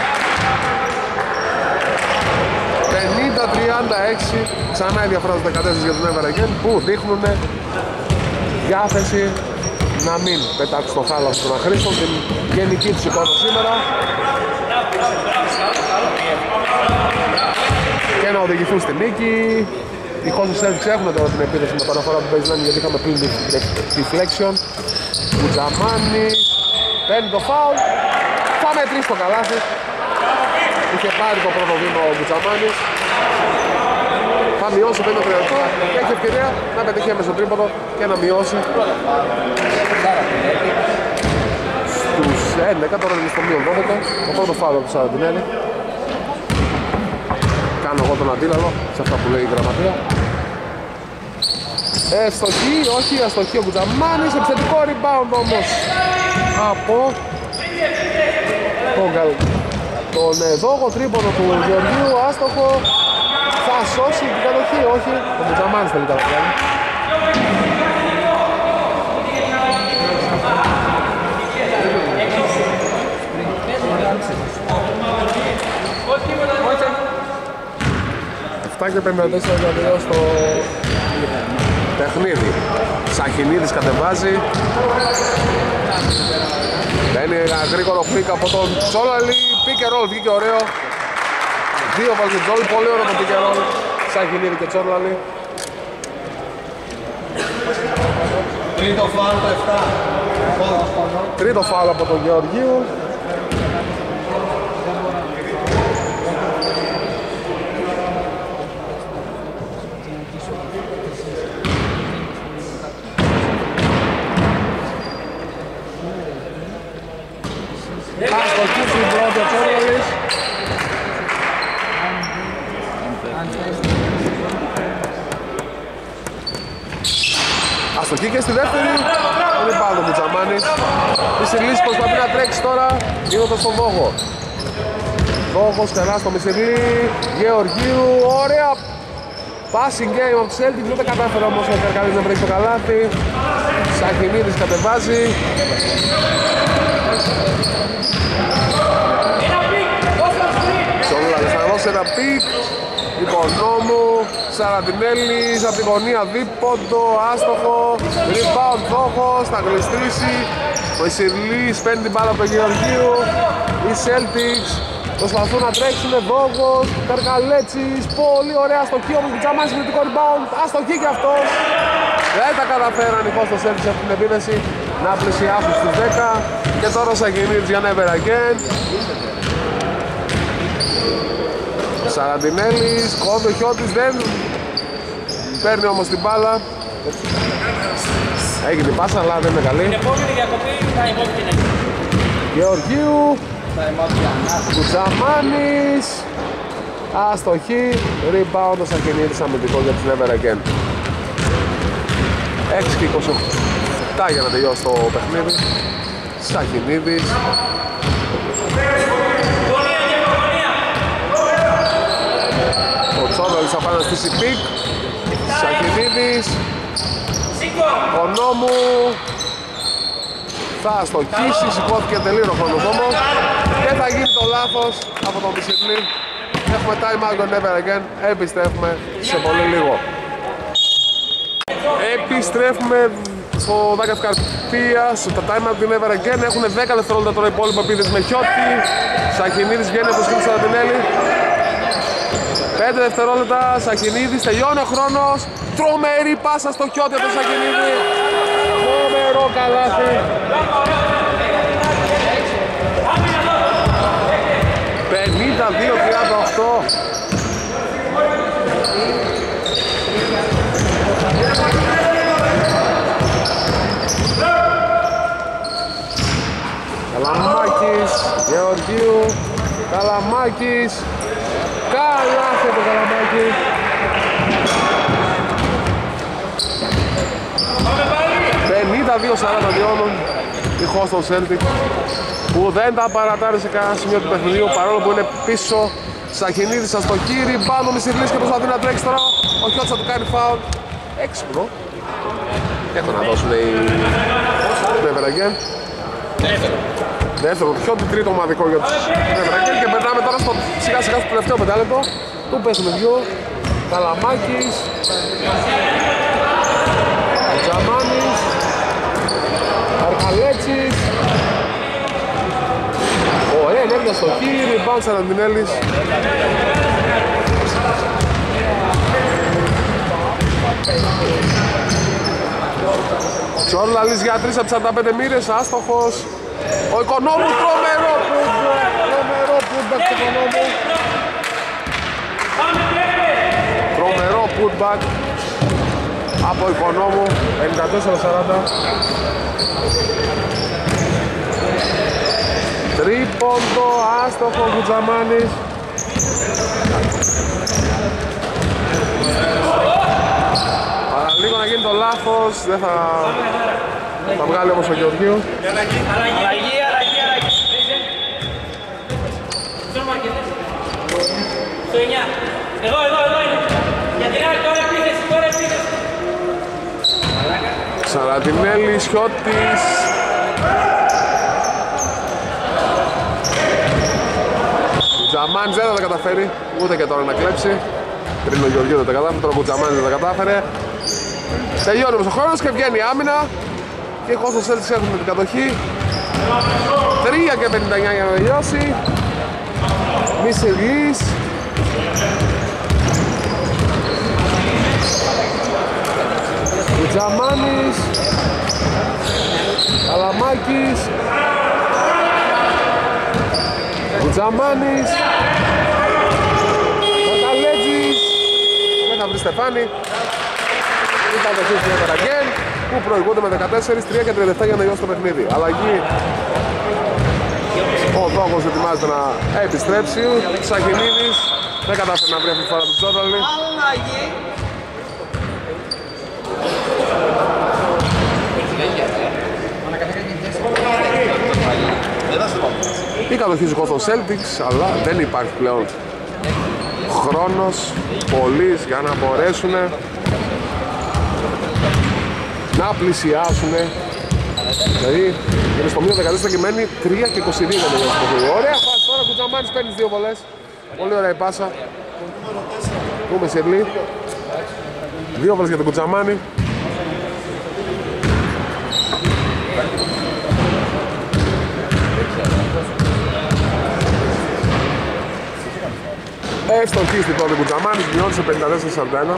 Speaker 1: 50-36, ξανά η διαφορά στους 14 για τον Never Again που δείχνουν διάθεση να μην πετάξουν στο θάλασσο των αχρήστων την γενική τους εικόνα σήμερα και να οδηγηθούν στη νίκη. Οι Boston Celtics έχουν τώρα την επίθεση με παραφορά του baseline γιατί είχαμε πλήν deflection. Κουτζαμάνη παίρνει το foul, θα μετρήσει το καλάθι. Είχε πάρει το πρώτο βήμα ο Κουτζαμάνης. Θα μειώσει 50 λεπτά και έχει ευκαιρία να πετύχει έμεσο τρίποντο και να μειώσει στους 11. Τώρα είναι στο μείον 12. Το πρώτο φάουλ του Σαραντινέλη. Κάνω εγώ τον αντίλαλο σε αυτά που λέει η γραμματεία. Ευστοχή, όχι αστοχή ο Κουτζαμάνης. Επιθετικό rebound όμως από τον Δόγο, τρίποντο του Γεωργίου, άστοχο. Θα σώσει την κατοχή, όχι. Ο Κουτζαμάνης τελικά θα κάνει. Και 54 για τελειώσει το παιχνίδι. Σαχινίδης κατεβάζει. Παίρνει ένα γρήγορο πικ από τον Τσόλαλη. Pick and roll, βγήκε ωραίο. Δύο βάλει και Τσόλαλη, πολύ ωραίο το pick and roll. Σαχινίδη και Τσόλαλη.
Speaker 3: Τρίτο φάουλ το 7.
Speaker 1: Τρίτο φάουλ από τον Γεωργίου. Αστοχή στην πρώτη ο Τσόλαλης. Αστοχή και στη δεύτερη. Δεν πάει το Κουτσαμάνης. Μισηρλής προσπαθεί να τρέξει τώρα. Δίνοντας στον Δόγο. Δόγος καλά στο Μισηρλή. Γεωργίου. Ωραία. Passing game από τους Celtics. Δεν τα κατάφερε όμως ο Καρκαλής να βρέξει το καλάθι. Σαχινίδης κατεβάζει. Τσόλαλης θα δώσει ένα πικ. Οικονόμου, Σαραντινέλης από τη γωνία δίποντο, άστοχο. Rebound Δόγος, θα γλιστρήσει. Ο Ισηρλής παίρνει την μπάλα από τον Γεωργίου. Οι Celtics προσπαθούν να τρέξουν. Δόγος, Καρκαλέτσης, πολύ ωραία αστοχή. Όμως Κουτσαμάνης με το rebound, αστοχή και αυτός. Δεν τα καταφέραν οι Boston Celtics αυτή την επίθεση να πλησιάσουν στους 10. Και τώρα ο Σαχινίδης για never again. Σαραντινέλης, κόβει ο Χιώτης, δεν παίρνει όμως την μπάλα. Έγινε την πάσα, αλλά δεν είναι καλή.
Speaker 2: Την επόμενη διακοπή θα υπόψη.
Speaker 1: Γεωργίου, Κουτσαμάνης, αστοχή, rebound ο Σαχινίδης αμυντικό για τους never again. 6 και 28 για να τελειώσει το παιχνίδι. Σαχινίδης. Ο Τσόλαλης θα πάει να στήσει πικ. Σαχινίδης. Ο Νόμου θα αστοχίσει, σηκώθηκε τελείως ο χρόνος όμως. Και θα γίνει το λάθος από τον Μισηρλή. Έχουμε time out on never again. Επιστρέφουμε σε πολύ λίγο. Επιστρέφουμε στο Δάκας Καρπίας. Τα time out on never again. Έχουν 10 δευτερόλεπτα τώρα υπόλοιπο επίθεση με Χιώτη. Σαχινίδης βγαίνει από σκηνή Σαραντινέλη. 5 δευτερόλεπτα, Σαχινίδης, τελειώνει ο χρόνος. Τρομερή πάσα στο Χιώτη από τον Σαχινίδη. Τρομερό καλάθι. 52-38. Καλαμάκης, Γεωργίου, Καλαμάκης. Καλάθι το Καλαμάκη. 52-42 η Boston Celtics που δεν τα παρατάρει σε κανένα σημείο του παιχνιδιού παρόλο που είναι πίσω. Σαχινίδης στο κύρι, πάνω Μισηρλής και προσπαθεί να τρέξει τώρα. Ο Χιώτης θα του κάνει φάουλ. Έξυπνο. Έχω να δώσουν οι never again. Δεύτερο, Χιώτη, τρίτο ομαδικό για τους never again. Και περνάμε τώρα στο σιγά σιγά στο τελευταίο πεντάλεπτο. Του πέσουμε δυο. Καλαμάκης. Τζαμάνης. Καρκαλέτσης. Ωραία ενέργεια στο χείρι, rebound Σαραντινέλης. Τσόλαλης για 3 από τις 45 μοίρες, άστοχος. Ο Οικονόμου, τρομερό putback, τρομερό putback του Οικονόμου. Τρομερό putback από Οικονόμου, 54-40. Τρίποντο, άστοχο, Κουτζαμάνης. Παραλίγο να γίνει το λάθος, δεν θα βγάλει όμως ο Γεωργίου.
Speaker 2: Αλλαγή. Στο 9. Εδώ είναι. Για την άλλη τώρα επίθεση.
Speaker 1: Σαραντινέλης, Χιώτης. Κουτζαμάνης δεν θα τα καταφέρει, ούτε και τώρα να κλέψει. Πριν ο Γεωργίου δεν τα κατάφερε, τώρα ο Κουτζαμάνης δεν τα κατάφερε. Τελειώνει όμως ο χρόνος και βγαίνει η άμυνα. Και οι Boston Celtics έχουν την κατοχή. 3 και 59 για να τελειώσει. Μισελής. Κουτζαμάνης. Καλαμάκης. Κουτζαμάνης. Καταλέτζης. Δεν θα βρει Στεφάνη. Ήταν το σύστημα για Καραγκέν που προηγούνται με 14, 3 και 37 για να τελειώσει το παιχνίδι. Αλλαγή. Ο Δόκος ετοιμάζεται να επιστρέψει. Σαχινίδης δεν κατάφερε να βρει αυτή τη φορά του Τζόρταλη. Η κατοχή του των Celtics, αλλά δεν υπάρχει πλέον χρόνος πολύς για να μπορέσουν να πλησιάσουν. Δηλαδή είναι στο μείον 14 και μένει 3 και 22 για το παιχνίδι. Ωραία φάση τώρα, Κουτζαμάνης παίρνει 2 βολές. Πολύ ωραία η πάσα. Πούμε Σερλί. 2 βολές για τον Κουτζαμάνη. Ευστοχίστη τότε Κουτζαμάνης, μειώνει σε 54-41.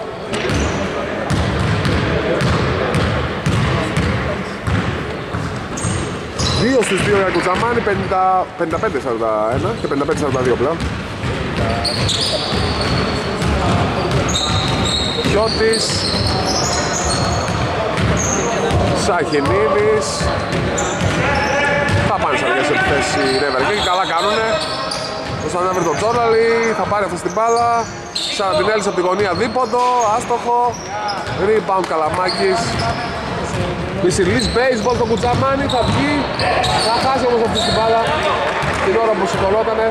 Speaker 1: Δύο στις 2 για Κουτζαμάνη, 55-41 και 55-42 πλέον. Χιώτης. Σαχινίδης. Θα πάνε σε αργές επιθέσεις οι Ρέβερ και καλά κάνουνε. Ώστε να βρει τον Τζόραλι, θα πάρει αυτή την μπάλα. Σαραντινέλης από τη γωνία δίποντο, άστοχο. Rebound Καλαμάκης. Μισιλής baseball το Κουτζαμάνι, θα βγει. Θα χάσει όμως αυτή την μπάλα την ώρα που σηκωνότανε.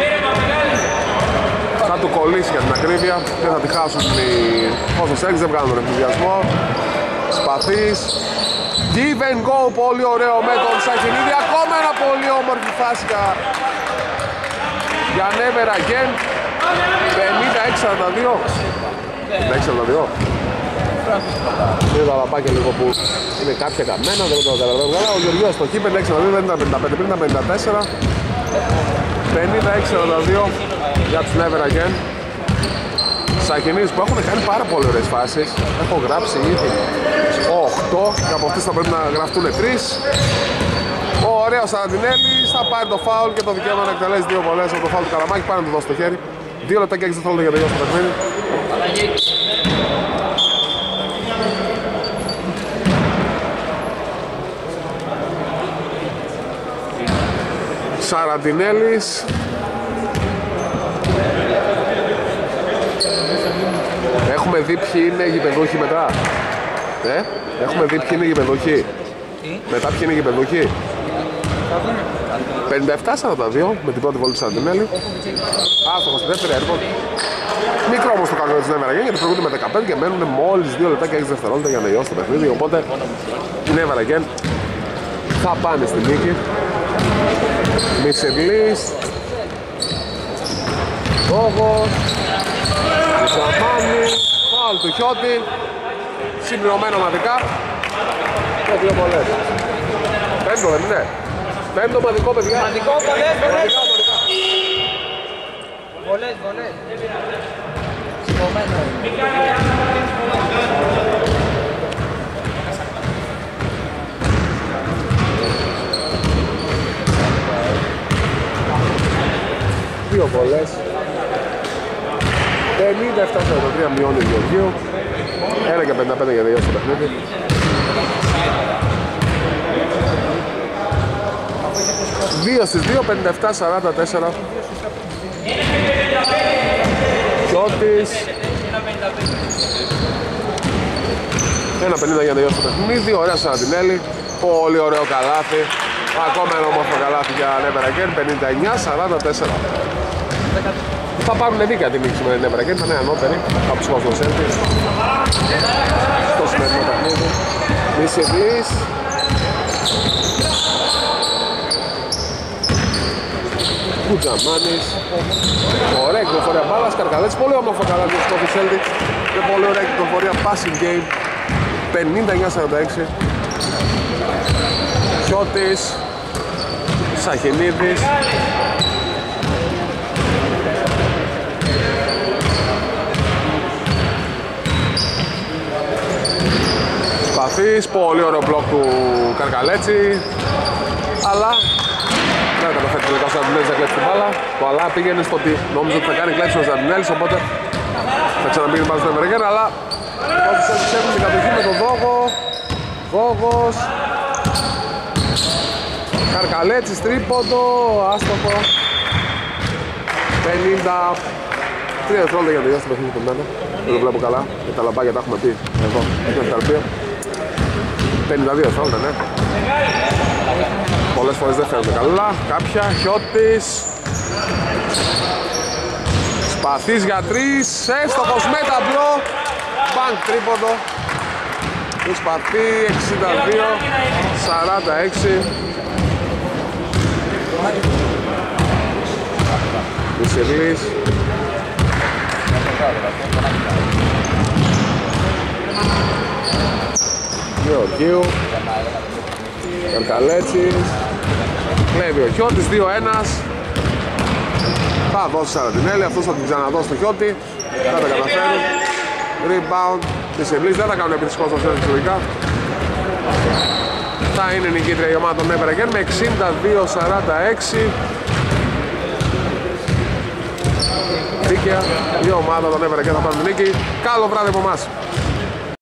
Speaker 1: Θα του κολλήσει για την ακρίβεια. Δεν θα τη χάσουν οι Boston Celtics, δεν βγάλουν τον ενθουσιασμό. Σπαθής. Give and go, πολύ ωραίο με τον Σαχινίδη. Ακόμα ένα πολύ όμορφη φάση για Never Again. 56-42. 56-42. Είναι τα λαπάκια λίγο που είναι κάποια καμένα, δεν το καταλαβαίνω καλά. Ο Γεωργιός στο χ 56-42, δεν ήταν 55, πριν ήταν 54. 56-42 για τους Never Again. Σαχινίδης που έχουν κάνει πάρα πολύ ωραίες φάσεις. Έχω γράψει ήδη 8 και από αυτές θα πρέπει να γραφτούν 3. Ο ωραίος Σαραντινέλης θα πάρει το φάουλ και το δικαίωμα να εκτελέσει 2 βολές από το φάουλ του Καλαμάκη. Πάει να του δώσει το χέρι. 2 λεπτά και 6 δευτερόλεπτα για τελειώσει το παιχνίδι. Σαραντινέλης. Έχουμε δει ποιοι είναι γηπεδούχοι μετά. Έχουμε δει ποιοι είναι γηπεδούχοι. Μετά ποιοι είναι γηπεδούχοι. 57-42 με την πρώτη βόλη του Σαραντινέλη. Άστοχος στη δεύτερη έργο. Μικρό όμως το κακό της Never Again γιατί προηγούνται με 15 και μένουν μόλις 2 λεπτά και 6 δευτερόλεπτα για να τελειώσει το παιχνίδι. Οπότε η Never Again θα πάνε στη νίκη. Μισελής. Τόγος. Κουτζαμάνη. Φάουλ του Χιώτη. Συμπληρωμένο ομαδικά. Και 2 βολές. Πέμπτο δεν είναι. Πέμπτο ομαδικό παιδιά.
Speaker 2: Ομαδικό, βολές. Βολές. Σηκωμένο.
Speaker 1: Δύο βολές. 57-43 μειώνει ο Γεωργίου. 1 και 55 για τελειώσει το παιχνίδι. Δύο στις 2, 57-44. Κιώτης. 1-50 για τελειώσει το παιχνίδι. Ωραία Σαραντινέλη. Πολύ ωραίο καλάθι. Ακόμα ένα όμορφο καλάθι για Never Again. 59-44. Θα πάρουν δίκα την νίκη με την Never Again. Θα είναι ανώτερη από τους Boston Celtics. Στο σημερινό παιχνίδι. Μισελής. Κουτζαμάνης. Ωραία κυκλοφορία μπάλας. Καρκαδέτης. Πολύ όμορφο καλάθι για τους Boston Celtics. Και πολύ ωραία κυκλοφορία passing game 59-46. Χιώτης, Σαχινίδης. Σπαθής, πολύ ωραίο μπλοκ του Καρκαλέτσι. Αλλά δεν καταφέρει τελικά ο Σαντινέλης να κλέψει την μπάλα. Το αλλά πήγαινε στο ότι νόμιζε ότι θα κάνει κλέψει ο Σαντινέλης, οπότε θα ξαναμπεί την μπάλα στο Εμερικέν, αλλά όσοι Celtics έχουν την κατοχή με τον Δόγο. Δόγος, Καρκαλέτσης τρίποντο, άστοχο. 53 δευτερόλεπτα για να τελειώσει το παιχνίδι του μένα. Δεν το βλέπω καλά, με τα λαμπάκια τα έχουμε πει εδώ, έχει ευθαρπία. 52 δευτερόλεπτα, ναι. Πολλές φορές δεν φαίνονται καλά. Κάποια, Χιώτης. Σπαθής για 3, έστοχος με ταμπλό. Μπανκ τρίποντο. Του Σπαθή, 62-46. Μισελής. Γεωργίου. Καρκαλέτσης. Κλέβει ο Χιώτης, 2-1. Θα δώσει Σαραντινέλη, αυτός θα την ξαναδώσει στο Χιώτη. Δεν τα καταφέρουν. Rebound της Ευλής, δεν θα κάνουν επιτυχώς στο Celtics λογικά. Θα είναι νικήτρια η ομάδα των Evergreen με 62-46. Δίκαια, η ομάδα των Evergreen θα πάρουν νίκη. Καλό βράδυ από εμάς.